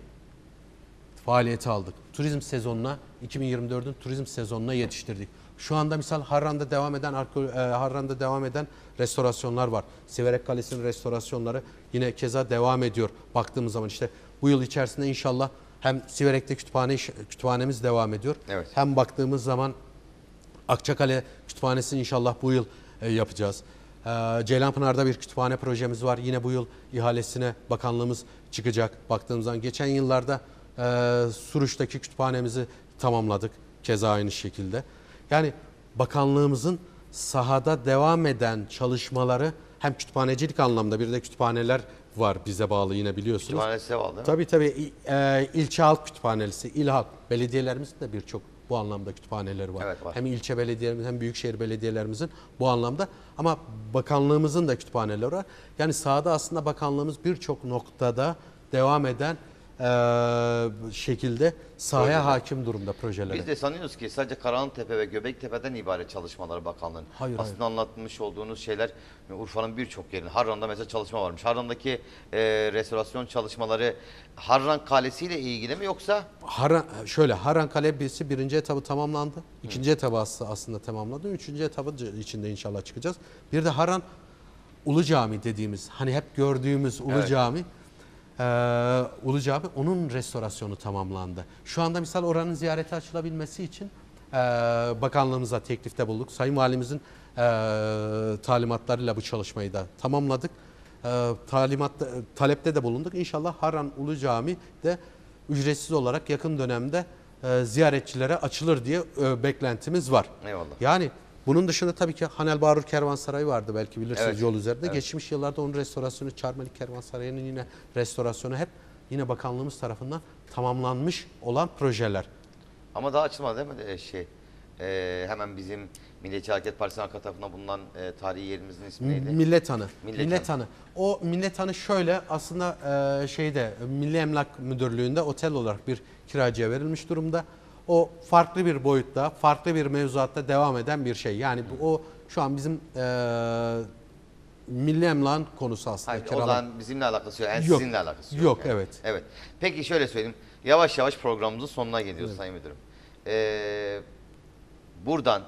Speaker 2: faaliyete aldık. Turizm sezonuna, iki bin yirmi dördün turizm sezonuna yetiştirdik. Şu anda misal Harran'da devam eden Harran'da devam eden restorasyonlar var. Siverek Kalesi'nin restorasyonları yine keza devam ediyor. Baktığımız zaman işte bu yıl içerisinde inşallah hem Siverek'te kütüphane kütüphanemiz devam ediyor. Evet. Hem baktığımız zaman Akçakale Kütüphanesi'ni inşallah bu yıl e, yapacağız. E, Ceylanpınar'da bir kütüphane projemiz var. Yine bu yıl ihalesine bakanlığımız çıkacak. Baktığımız zaman geçen yıllarda e, Suruç'taki kütüphanemizi tamamladık. Keza aynı şekilde. Yani bakanlığımızın sahada devam eden çalışmaları hem kütüphanecilik anlamda bir de kütüphaneler var bize bağlı yine biliyorsunuz.
Speaker 1: Kütüphanesi var değil mi?
Speaker 2: Tabii tabii İ- e, ilçe halk kütüphanesi, il halk belediyelerimizin de birçok bu anlamda kütüphaneleri var.
Speaker 1: Evet, var.
Speaker 2: Hem ilçe belediyelerimiz hem büyükşehir belediyelerimizin bu anlamda ama bakanlığımızın da kütüphaneleri var. Yani sahada aslında bakanlığımız birçok noktada devam eden e, şekilde sahaya
Speaker 1: Projeler.
Speaker 2: hakim durumda projeler.
Speaker 1: Biz de sanıyoruz ki sadece Karahantepe ve Göbektepe'den ibaret çalışmaları bakanlığın.
Speaker 2: Hayır,
Speaker 1: Aslında anlatmış olduğunuz şeyler Urfa'nın birçok yerinde. Harran'da mesela çalışma varmış. Harran'daki e, restorasyon çalışmaları Harran Kalesi ile ilgili mi yoksa?
Speaker 2: Haran, şöyle Haran Kalesi birinci etabı tamamlandı. İkinci etabı aslında tamamlandı. Üçüncü etabı içinde inşallah çıkacağız. Bir de Haran Ulu Cami dediğimiz hani hep gördüğümüz Ulu
Speaker 1: Evet.
Speaker 2: Cami. Ee, Ulu Cami onun restorasyonu tamamlandı. Şu anda misal oranın ziyarete açılabilmesi için e, bakanlığımıza teklifte bulunduk. Sayın Valimizin e, talimatlarıyla bu çalışmayı da tamamladık. E, talimat talepte de bulunduk. İnşallah Haran Ulu Cami de ücretsiz olarak yakın dönemde e, ziyaretçilere açılır diye e, beklentimiz var.
Speaker 1: Eyvallah.
Speaker 2: Yani bunun dışında tabii ki Hanel Barur Kervansarayı vardı belki bilirsiniz
Speaker 1: Evet,
Speaker 2: yol üzerinde.
Speaker 1: evet.
Speaker 2: Geçmiş yıllarda onun restorasyonu, Çarmıhlı Kervansarayı'nın yine restorasyonu hep yine bakanlığımız tarafından tamamlanmış olan projeler.
Speaker 1: Ama daha açılmadı değil mi? E, şey, e, hemen bizim Milliyetçi Hareket Partisi'nin arka tarafında bulunan e, tarihi yerimizin ismi neydi?
Speaker 2: Millet Hanı.
Speaker 1: Millet
Speaker 2: Millet,
Speaker 1: Hanı.
Speaker 2: Hanı. O Millet Hanı şöyle aslında e, şeyde Milli Emlak Müdürlüğü'nde otel olarak bir kiracıya verilmiş durumda. O farklı bir boyutta, farklı bir mevzuatta devam eden bir şey. Yani bu, o şu an bizim e, Milli Emlak'ın konusu aslında.
Speaker 1: Hayır, o
Speaker 2: Kiralam-
Speaker 1: zaman bizimle alakası yok. Yani
Speaker 2: Yok.
Speaker 1: sizinle alakası yok.
Speaker 2: Yok,
Speaker 1: yani.
Speaker 2: evet.
Speaker 1: Evet. Peki şöyle söyleyeyim. Yavaş yavaş programımızın sonuna geliyoruz Sayın Müdürüm. Ee, buradan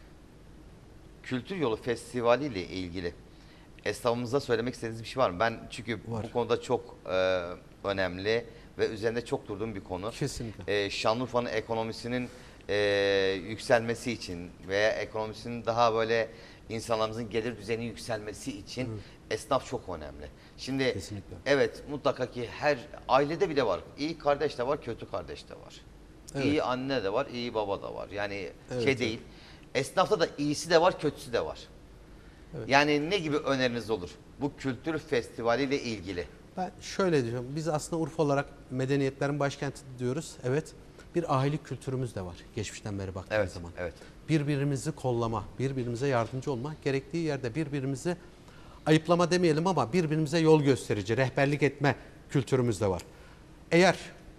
Speaker 1: Kültür Yolu Festivali ile ilgili esnafımıza söylemek istediğiniz bir şey var mı? Ben çünkü
Speaker 2: Var.
Speaker 1: bu konuda çok e, önemli ve üzerinde çok durduğum bir konu.
Speaker 2: Kesinlikle.
Speaker 1: E, Şanlıurfa'nın ekonomisinin e, yükselmesi için veya ekonomisinin daha böyle insanlarımızın gelir düzeyinin yükselmesi için esnaf çok önemli. Şimdi
Speaker 2: Kesinlikle.
Speaker 1: evet mutlaka ki her ailede bile var. İyi kardeş de var, kötü kardeş de var.
Speaker 2: Evet.
Speaker 1: İyi anne de var, iyi baba da var. Yani
Speaker 2: Evet,
Speaker 1: şey
Speaker 2: evet.
Speaker 1: değil. Esnafta da iyisi de var, kötüsü de var.
Speaker 2: Evet.
Speaker 1: Yani ne gibi öneriniz olur bu kültür festivali ile ilgili?
Speaker 2: Ben şöyle diyeceğim. Biz aslında Urfa olarak medeniyetlerin başkenti diyoruz. Evet. Bir ahilik kültürümüz de var. Geçmişten beri baktığımız
Speaker 1: Evet,
Speaker 2: zaman.
Speaker 1: evet.
Speaker 2: Birbirimizi kollama, birbirimize yardımcı olma, gerektiği yerde birbirimizi ayıplama demeyelim ama birbirimize yol gösterici, rehberlik etme kültürümüz de var. Eğer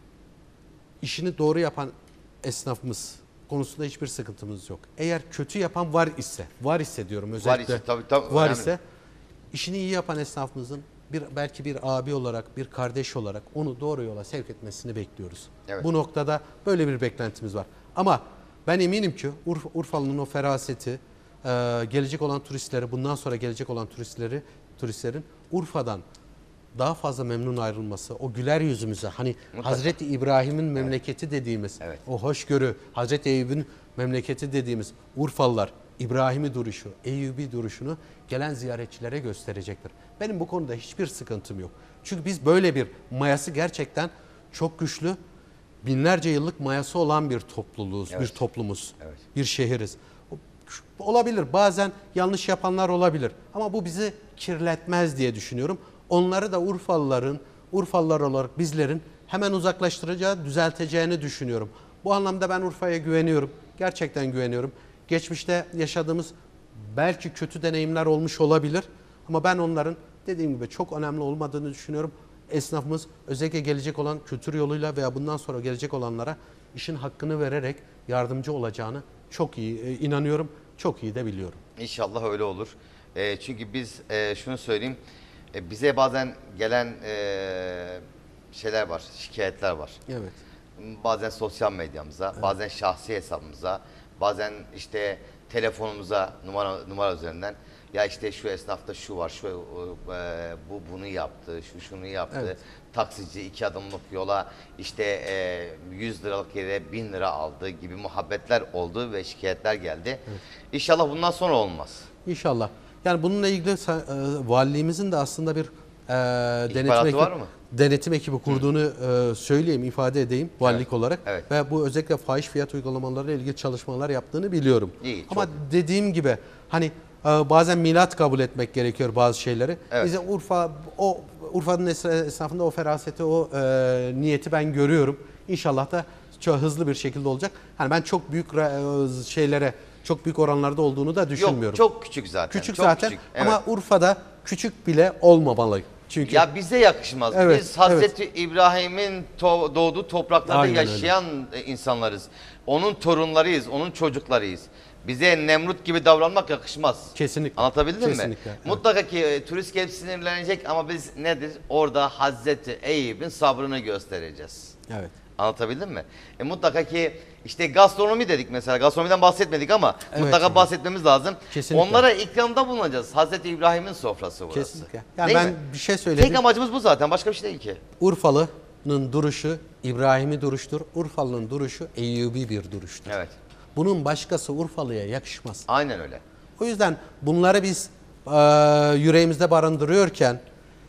Speaker 2: işini doğru yapan esnafımız konusunda hiçbir sıkıntımız yok. Eğer kötü yapan var ise, var ise diyorum özellikle.
Speaker 1: ise, tabii, tabii,
Speaker 2: var
Speaker 1: önemli.
Speaker 2: ise işini iyi yapan esnafımızın bir belki bir abi olarak, bir kardeş olarak onu doğru yola sevk etmesini bekliyoruz.
Speaker 1: Evet.
Speaker 2: Bu noktada böyle bir beklentimiz var. Ama ben eminim ki Urf- Urfalı'nın o feraseti, e, gelecek olan turistleri, bundan sonra gelecek olan turistleri, turistlerin Urfa'dan daha fazla memnun ayrılması, o güler yüzümüze hani
Speaker 1: Mutlaka.
Speaker 2: Hazreti İbrahim'in memleketi dediğimiz,
Speaker 1: Evet.
Speaker 2: o hoşgörü, Hazreti Eyüp'ün memleketi dediğimiz Urfalılar İbrahim'i duruşu, Eyyubi duruşunu gelen ziyaretçilere gösterecektir. Benim bu konuda hiçbir sıkıntım yok. Çünkü biz böyle bir mayası gerçekten çok güçlü, binlerce yıllık mayası olan bir topluluğuz,
Speaker 1: Evet.
Speaker 2: bir toplumuz,
Speaker 1: Evet.
Speaker 2: bir şehiriz. O- Olabilir, bazen yanlış yapanlar olabilir ama bu bizi kirletmez diye düşünüyorum. Onları da Urfalıların, Urfalılar olarak bizlerin hemen uzaklaştıracağı, düzelteceğini düşünüyorum. Bu anlamda ben Urfa'ya güveniyorum. Gerçekten güveniyorum. Geçmişte yaşadığımız belki kötü deneyimler olmuş olabilir ama ben onların dediğim gibi çok önemli olmadığını düşünüyorum. Esnafımız özellikle gelecek olan kültür yoluyla veya bundan sonra gelecek olanlara işin hakkını vererek yardımcı olacağını çok iyi e, inanıyorum, çok iyi de biliyorum.
Speaker 1: İnşallah öyle olur. E, çünkü biz e, şunu söyleyeyim, e, bize bazen gelen e, şeyler var, şikayetler var.
Speaker 2: Evet.
Speaker 1: Bazen sosyal medyamıza, bazen şahsi hesabımıza, bazen işte telefonumuza numara numara üzerinden ya işte şu esnafta şu var, şu e, bu bunu yaptı, şu şunu yaptı.
Speaker 2: Evet.
Speaker 1: Taksici iki adımlık yola işte e, yüz liralık yere bin lira aldı gibi muhabbetler oldu ve şikayetler geldi. İnşallah bundan sonra olmaz.
Speaker 2: İnşallah. Yani bununla ilgili sa- e, valiliğimizin de aslında bir e, denetim,
Speaker 1: İhbaratı
Speaker 2: ekibi,
Speaker 1: var mı?
Speaker 2: denetim ekibi kurduğunu e, söyleyeyim, ifade edeyim valilik
Speaker 1: Evet,
Speaker 2: olarak.
Speaker 1: evet.
Speaker 2: Ve bu özellikle fahiş fiyat uygulamalarıyla ilgili çalışmalar yaptığını biliyorum.
Speaker 1: İyi,
Speaker 2: Ama
Speaker 1: çok.
Speaker 2: dediğim gibi hani e, bazen milat kabul etmek gerekiyor bazı şeyleri.
Speaker 1: Evet.
Speaker 2: Bize Urfa, o Urfa'nın es- esnafında o feraseti, o e, niyeti ben görüyorum. İnşallah da çok hızlı bir şekilde olacak. Hani ben çok büyük ra- şeylere, çok büyük oranlarda olduğunu da düşünmüyorum.
Speaker 1: Yok, çok küçük zaten.
Speaker 2: Küçük
Speaker 1: çok
Speaker 2: zaten
Speaker 1: küçük. Evet.
Speaker 2: ama Urfa'da küçük bile olmamalı. Çünkü
Speaker 1: Ya bize yakışmaz.
Speaker 2: Evet,
Speaker 1: Biz Hazreti İbrahim'in to- doğduğu topraklarda
Speaker 2: Aynen öyle.
Speaker 1: yaşayan e, insanlarız. Onun torunlarıyız, onun çocuklarıyız. Bize Nemrut gibi davranmak yakışmaz.
Speaker 2: Kesinlikle.
Speaker 1: Anlatabildim mi?
Speaker 2: Kesinlikle, evet.
Speaker 1: Mutlaka ki e, turist gelip sinirlenecek ama biz nedir? Orada Hazreti Eyüp'ün sabrını göstereceğiz.
Speaker 2: evet.
Speaker 1: Anlatabildim mi? E mutlaka ki işte gastronomi dedik mesela. Gastronomiden bahsetmedik ama
Speaker 2: Evet,
Speaker 1: mutlaka
Speaker 2: evet.
Speaker 1: bahsetmemiz lazım.
Speaker 2: Kesinlikle.
Speaker 1: Onlara ikramda bulunacağız. Hazreti İbrahim'in sofrası burası.
Speaker 2: Kesinlikle. Yani
Speaker 1: Değil
Speaker 2: ben
Speaker 1: mi?
Speaker 2: bir şey söyledim.
Speaker 1: Tek amacımız bu zaten. Başka bir şey değil ki.
Speaker 2: Urfalı'nın duruşu İbrahim'i duruştur. Urfalı'nın duruşu Eyyubi bir duruştur.
Speaker 1: Evet.
Speaker 2: Bunun başkası Urfalı'ya yakışmaz.
Speaker 1: Aynen öyle.
Speaker 2: O yüzden bunları biz e, yüreğimizde barındırıyorken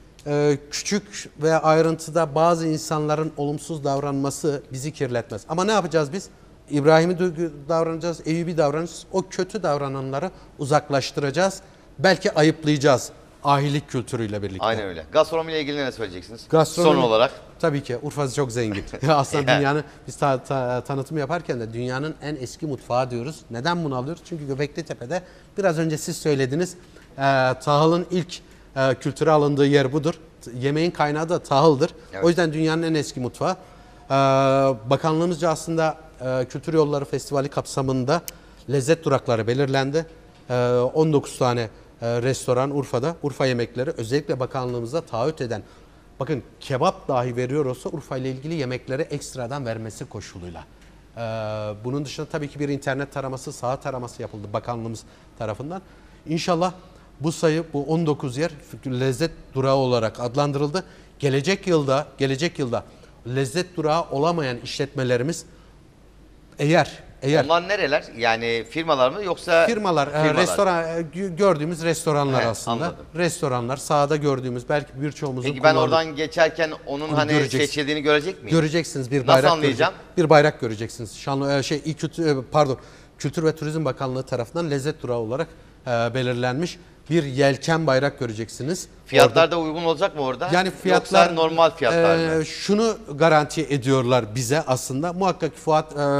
Speaker 2: e, küçük ve ayrıntıda bazı insanların olumsuz davranması bizi kirletmez. Ama ne yapacağız biz? İbrahim'i du- davranacağız, Eyyubi davranacağız. O kötü davrananları uzaklaştıracağız. Belki ayıplayacağız ahilik kültürüyle birlikte.
Speaker 1: Aynen öyle. Gastronomiyle ilgili ne söyleyeceksiniz?
Speaker 2: Gastronomi-
Speaker 1: Son olarak.
Speaker 2: Tabii ki Urfa çok zengin. Aslında dünyanın, biz ta, ta, tanıtım yaparken de dünyanın en eski mutfağı diyoruz. Neden bunu alıyoruz? Çünkü Göbekli Tepe'de biraz önce siz söylediniz. E, tahılın ilk e, kültüre alındığı yer budur. T- Yemeğin kaynağı da tahıldır.
Speaker 1: Evet.
Speaker 2: O yüzden dünyanın en eski mutfağı. E, bakanlığımızca aslında e, Kültür Yolları Festivali kapsamında lezzet durakları belirlendi. E, on dokuz tane e, restoran Urfa'da. Urfa yemekleri özellikle bakanlığımıza taahhüt eden, bakın kebap dahi veriyor olsa Urfa ile ilgili yemekleri ekstradan vermesi koşuluyla. Ee, bunun dışında tabii ki bir internet taraması, saha taraması yapıldı bakanlığımız tarafından. İnşallah bu sayı, bu on dokuz yer lezzet durağı olarak adlandırıldı. Gelecek yılda, gelecek yılda lezzet durağı olamayan işletmelerimiz eğer eğer
Speaker 1: Onlar nereler? Yani firmalar mı yoksa
Speaker 2: firmalar, e,
Speaker 1: firmalar.
Speaker 2: restoran e, gö- gördüğümüz restoranlar
Speaker 1: He,
Speaker 2: aslında.
Speaker 1: anladım.
Speaker 2: Restoranlar, sahada gördüğümüz belki birçoğumuzun
Speaker 1: Peki ben
Speaker 2: kullandığı-
Speaker 1: oradan geçerken onun
Speaker 2: Onu
Speaker 1: hani
Speaker 2: göreceksin.
Speaker 1: seçildiğini görecek miyim?
Speaker 2: Göreceksiniz bir
Speaker 1: Nasıl
Speaker 2: bayrak
Speaker 1: anlayacağım?
Speaker 2: görecek- bir bayrak göreceksiniz. Şanlı e, şey İl Kültür e, pardon Kültür ve Turizm Bakanlığı tarafından lezzet durağı olarak e, belirlenmiş bir yelken bayrak göreceksiniz.
Speaker 1: Fiyatlar
Speaker 2: Orada-
Speaker 1: da uygun olacak mı orada?
Speaker 2: yani fiyatlar
Speaker 1: Yoksa normal fiyatlar
Speaker 2: e,
Speaker 1: mı?
Speaker 2: şunu garanti ediyorlar bize aslında. Muhakkak Fuat e,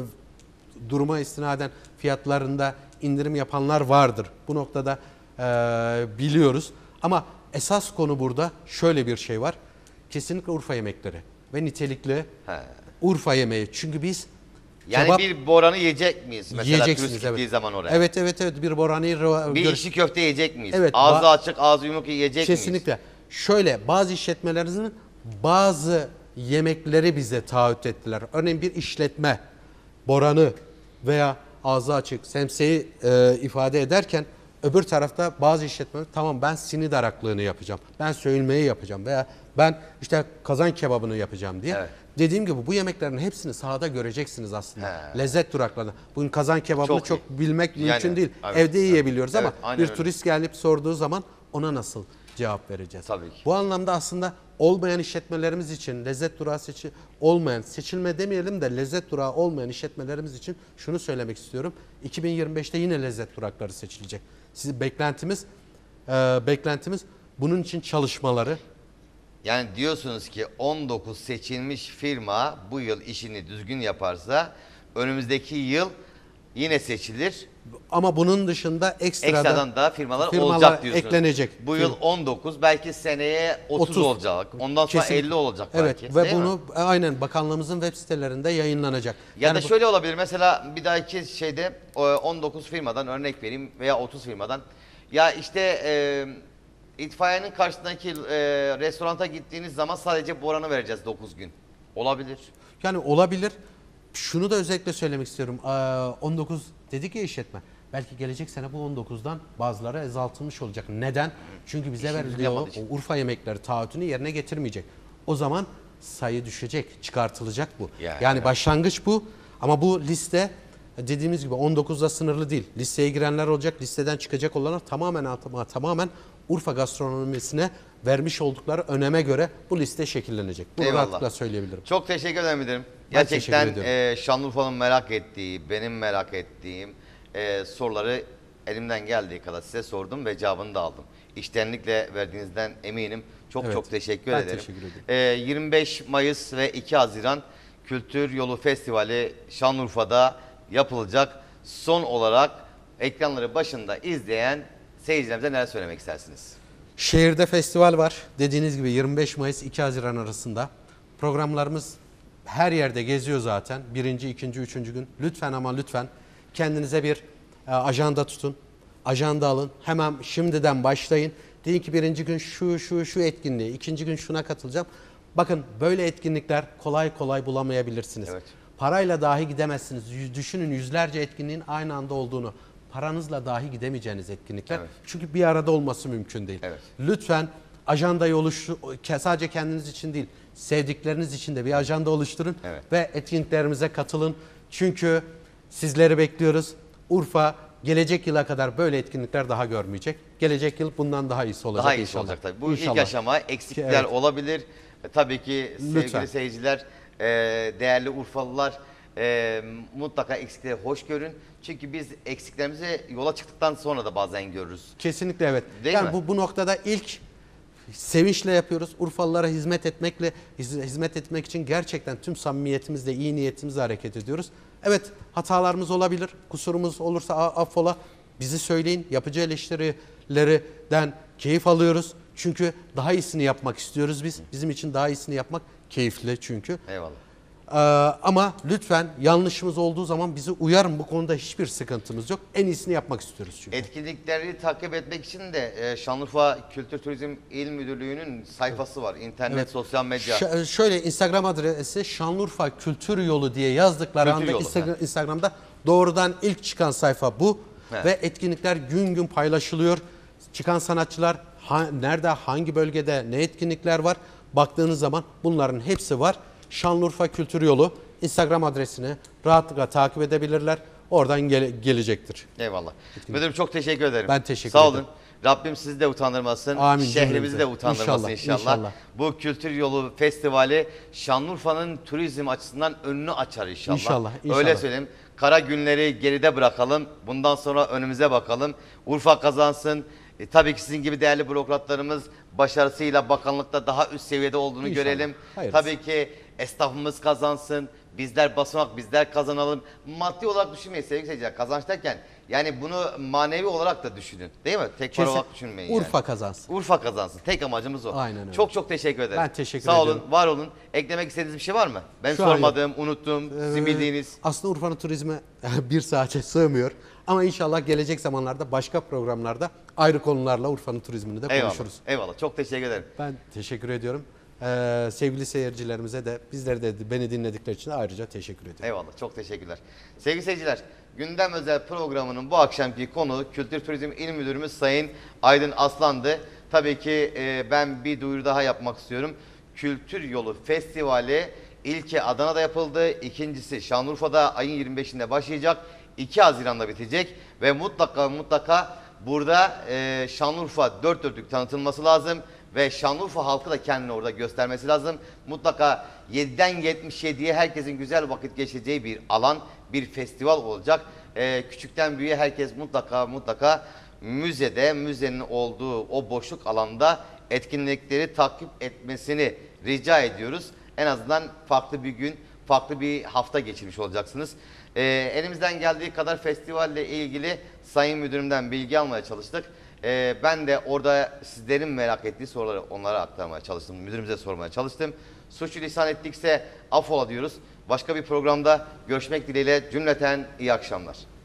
Speaker 2: duruma istinaden fiyatlarında indirim yapanlar vardır. Bu noktada e, biliyoruz. Ama esas konu burada şöyle bir şey var. Kesinlikle Urfa yemekleri ve nitelikli
Speaker 1: He.
Speaker 2: Urfa yemeği. Çünkü biz
Speaker 1: Yani
Speaker 2: kebap
Speaker 1: bir boranı yiyecek miyiz? Mesela
Speaker 2: yiyeceksiniz.
Speaker 1: turist gittiği
Speaker 2: Evet.
Speaker 1: zaman oraya.
Speaker 2: Evet evet evet bir borani
Speaker 1: Bir
Speaker 2: gör-
Speaker 1: işi köfte yiyecek miyiz?
Speaker 2: Evet,
Speaker 1: Ağzı
Speaker 2: ba-
Speaker 1: açık, ağzı yumuk yiyecek miyiz?
Speaker 2: Kesinlikle. Şöyle bazı işletmelerinizin bazı yemekleri bize taahhüt ettiler. Örneğin bir işletme boranı veya ağzı açık semseyi e, ifade ederken öbür tarafta bazı işletmeler tamam ben sinir daraklığını yapacağım. Ben söğülmeyi yapacağım veya ben işte kazan kebabını yapacağım diye.
Speaker 1: Evet.
Speaker 2: Dediğim gibi bu yemeklerin hepsini sahada göreceksiniz aslında.
Speaker 1: He.
Speaker 2: Lezzet duraklarında. Bugün kazan kebabını
Speaker 1: Çok
Speaker 2: çok,
Speaker 1: iyi.
Speaker 2: bilmek
Speaker 1: Yani,
Speaker 2: mümkün değil.
Speaker 1: evet,
Speaker 2: Evde
Speaker 1: evet.
Speaker 2: yiyebiliyoruz ama
Speaker 1: Evet, aynen
Speaker 2: bir
Speaker 1: öyle.
Speaker 2: turist gelip sorduğu zaman ona nasıl cevap vereceğiz?
Speaker 1: Tabii ki.
Speaker 2: Bu anlamda aslında olmayan işletmelerimiz için lezzet durağı seçi olmayan, seçilme demeyelim de lezzet durağı olmayan işletmelerimiz için şunu söylemek istiyorum. iki bin yirmi beşte yine lezzet durakları seçilecek. Sizin beklentimiz e, beklentimiz bunun için çalışmaları.
Speaker 1: Yani diyorsunuz ki on dokuz seçilmiş firma bu yıl işini düzgün yaparsa önümüzdeki yıl yine seçilir.
Speaker 2: Ama bunun dışında ekstradan,
Speaker 1: Ekstradan da firmalar,
Speaker 2: firmalar
Speaker 1: olacak diyorsunuz.
Speaker 2: eklenecek.
Speaker 1: Bu yıl on dokuz, belki seneye otuz,
Speaker 2: otuz.
Speaker 1: olacak. Ondan sonra
Speaker 2: Kesinlikle.
Speaker 1: elli olacak
Speaker 2: Evet
Speaker 1: belki.
Speaker 2: ve
Speaker 1: değil mi?
Speaker 2: bunu aynen bakanlığımızın web sitelerinde yayınlanacak.
Speaker 1: Ya
Speaker 2: Yani
Speaker 1: da
Speaker 2: bu-
Speaker 1: şöyle olabilir, mesela bir dahaki şeyde o on dokuz firmadan örnek vereyim veya otuz firmadan. Ya işte e, itfaiyenin karşısındaki e, restoranta gittiğiniz zaman sadece boranı vereceğiz dokuz gün. Olabilir.
Speaker 2: Yani olabilir. Şunu da özellikle söylemek istiyorum. Ee, on dokuz dedik ya işletme. Belki gelecek sene bu on dokuzdan bazıları azaltılmış olacak. Neden? Çünkü bize
Speaker 1: İşimizi
Speaker 2: veriliyor
Speaker 1: yapmadığı
Speaker 2: o
Speaker 1: için.
Speaker 2: Urfa yemekleri taahhütünü yerine getirmeyecek. O zaman sayı düşecek, çıkartılacak bu.
Speaker 1: Yani,
Speaker 2: Yani
Speaker 1: evet.
Speaker 2: başlangıç bu ama bu liste dediğimiz gibi on dokuzda sınırlı değil. Listeye girenler olacak, listeden çıkacak olanlar tamamen ama tamamen Urfa gastronomisine vermiş oldukları öneme göre bu liste şekillenecek. Bunu
Speaker 1: Eyvallah.
Speaker 2: rahatlıkla söyleyebilirim.
Speaker 1: Çok teşekkür ederim müdürüm.
Speaker 2: Ben
Speaker 1: Gerçekten
Speaker 2: teşekkür ediyorum.
Speaker 1: e, Şanlıurfa'nın merak ettiği, benim merak ettiğim e, soruları elimden geldiği kadar size sordum ve cevabını da aldım. İçtenlikle verdiğinizden eminim. Çok
Speaker 2: Evet,
Speaker 1: çok teşekkür
Speaker 2: ben
Speaker 1: ederim.
Speaker 2: teşekkür ederim.
Speaker 1: Ee, yirmi beş Mayıs ve iki Haziran Kültür Yolu Festivali Şanlıurfa'da yapılacak. Son olarak ekranları başında izleyen seyircilerimize neler söylemek istersiniz?
Speaker 2: Şehirde festival var. Dediğiniz gibi yirmi beş Mayıs iki Haziran arasında. Programlarımız her yerde geziyor zaten. Birinci, ikinci, üçüncü gün. Lütfen ama lütfen kendinize bir e, ajanda tutun. Ajanda alın. Hemen şimdiden başlayın. Deyin ki birinci gün şu şu şu etkinliği, ikinci gün şuna katılacağım. Bakın böyle etkinlikler kolay kolay bulamayabilirsiniz.
Speaker 1: Evet.
Speaker 2: Parayla dahi gidemezsiniz. Yüz- Düşünün yüzlerce etkinliğin aynı anda olduğunu. Paranızla dahi gidemeyeceğiniz etkinlikler.
Speaker 1: Evet.
Speaker 2: Çünkü bir arada olması mümkün değil.
Speaker 1: Evet.
Speaker 2: Lütfen ajandayı oluştur, sadece kendiniz için değil, sevdikleriniz için de bir ajanda oluşturun
Speaker 1: Evet.
Speaker 2: ve etkinliklerimize katılın. Çünkü sizleri bekliyoruz. Urfa gelecek yıla kadar böyle etkinlikler daha görmeyecek. Gelecek yıl bundan daha iyisi olacak
Speaker 1: Daha iyisi
Speaker 2: inşallah.
Speaker 1: olacak tabii. Bu
Speaker 2: İnşallah.
Speaker 1: ilk aşama eksikler
Speaker 2: Evet.
Speaker 1: olabilir. E, tabii ki sevgili
Speaker 2: Lütfen.
Speaker 1: seyirciler, e, değerli Urfalılar e, mutlaka eksikleri hoş görün. Çünkü biz eksiklerimizi yola çıktıktan sonra da bazen görürüz.
Speaker 2: Kesinlikle evet.
Speaker 1: Değil
Speaker 2: yani
Speaker 1: mi?
Speaker 2: bu bu noktada ilk sevinçle yapıyoruz. Urfalılara hizmet etmekle hiz- hizmet etmek için gerçekten tüm samimiyetimizle, iyi niyetimizle hareket ediyoruz. Evet, hatalarımız olabilir. Kusurumuz olursa a- affola. Bizi söyleyin. Yapıcı eleştirilerden keyif alıyoruz. Çünkü daha iyisini yapmak istiyoruz biz. Bizim için daha iyisini yapmak keyifli çünkü.
Speaker 1: Eyvallah.
Speaker 2: Ee, ama lütfen yanlışımız olduğu zaman bizi uyarın. Bu konuda hiçbir sıkıntımız yok. En iyisini yapmak istiyoruz çünkü.
Speaker 1: Etkinlikleri takip etmek için de e, Şanlıurfa Kültür Turizm İl Müdürlüğü'nün sayfası var. İnternet,
Speaker 2: Evet.
Speaker 1: sosyal medya.
Speaker 2: Ş- şöyle Instagram adresi Şanlıurfa Kültür Yolu diye yazdıkları
Speaker 1: Kültür
Speaker 2: anda
Speaker 1: Yolu,
Speaker 2: Instagram,
Speaker 1: he.
Speaker 2: Instagram'da doğrudan ilk çıkan sayfa bu.
Speaker 1: He.
Speaker 2: Ve etkinlikler gün gün paylaşılıyor. Çıkan sanatçılar ha- nerede, hangi bölgede ne etkinlikler var baktığınız zaman bunların hepsi var. Şanlıurfa Kültür Yolu Instagram adresini rahatlıkla takip edebilirler. Oradan gele- gelecektir.
Speaker 1: Eyvallah. Müdürüm çok teşekkür ederim.
Speaker 2: Ben teşekkür
Speaker 1: Sağ olun.
Speaker 2: ederim.
Speaker 1: Rabbim sizi de utandırmasın.
Speaker 2: Amin
Speaker 1: Şehrimizi
Speaker 2: cümlemize.
Speaker 1: de utandırmasın
Speaker 2: İnşallah,
Speaker 1: inşallah.
Speaker 2: inşallah.
Speaker 1: Bu Kültür Yolu Festivali Şanlıurfa'nın turizm açısından önünü açar inşallah.
Speaker 2: İnşallah, inşallah.
Speaker 1: Öyle söyleyeyim. Kara günleri geride bırakalım. Bundan sonra önümüze bakalım. Urfa kazansın. E, tabii ki sizin gibi değerli bürokratlarımız başarısıyla bakanlıkta daha üst seviyede olduğunu
Speaker 2: İnşallah.
Speaker 1: görelim.
Speaker 2: Hayırlısı.
Speaker 1: Tabii ki esnafımız kazansın. Bizler basmak, bizler kazanalım. Maddi olarak düşünmeyin sevgili seyirciler. Kazanç derken yani bunu manevi olarak da düşünün. Değil mi? Tek para
Speaker 2: Kesin.
Speaker 1: olarak düşünmeyin yani.
Speaker 2: Urfa kazansın.
Speaker 1: Urfa kazansın. Tek amacımız o.
Speaker 2: Aynen öyle.
Speaker 1: Çok çok teşekkür ederim.
Speaker 2: Ben teşekkür
Speaker 1: Sağ
Speaker 2: ediyorum.
Speaker 1: olun, var olun. Eklemek istediğiniz bir şey var mı? Ben
Speaker 2: Şu an yok.
Speaker 1: sormadığım, unuttuğum, sizin
Speaker 2: Ee,
Speaker 1: bildiğiniz.
Speaker 2: Aslında Urfa'nın turizmi bir saate sığmıyor. Ama inşallah gelecek zamanlarda başka programlarda ayrı konularla Urfa'nın turizmini de
Speaker 1: Eyvallah.
Speaker 2: konuşuruz.
Speaker 1: Eyvallah. Çok teşekkür ederim.
Speaker 2: Ben teşekkür ediyorum. Ee, sevgili seyircilerimize de bizleri de beni dinledikleri için de ayrıca teşekkür ediyorum.
Speaker 1: Eyvallah. Çok teşekkürler. Sevgili seyirciler, Gündem Özel programının bu akşamki konu Kültür Turizm İl Müdürümüz Sayın Aydın Aslan'dı. Tabii ki e, ben bir duyuru daha yapmak istiyorum. Kültür Yolu Festivali ilki Adana'da yapıldı. İkincisi Şanlıurfa'da ayın yirmi beşinde başlayacak. iki Haziran'da bitecek ve mutlaka mutlaka burada e, Şanlıurfa dört dörtlük tanıtılması lazım. Ve Şanlıurfa halkı da kendini orada göstermesi lazım. Mutlaka yediden yetmiş yediye herkesin güzel vakit geçireceği bir alan, bir festival olacak. Ee, küçükten büyüğe herkes mutlaka mutlaka müzede, müzenin olduğu o boşluk alanda etkinlikleri takip etmesini rica ediyoruz. En azından farklı bir gün, farklı bir hafta geçirmiş olacaksınız. Ee, elimizden geldiği kadar festivalle ilgili Sayın Müdürümden bilgi almaya çalıştık. Ee, ben de orada sizlerin merak ettiği soruları onlara aktarmaya çalıştım. Müdürümüze sormaya çalıştım. Suçu lisan ettikse affola diyoruz. Başka bir programda görüşmek dileğiyle cümleten iyi akşamlar.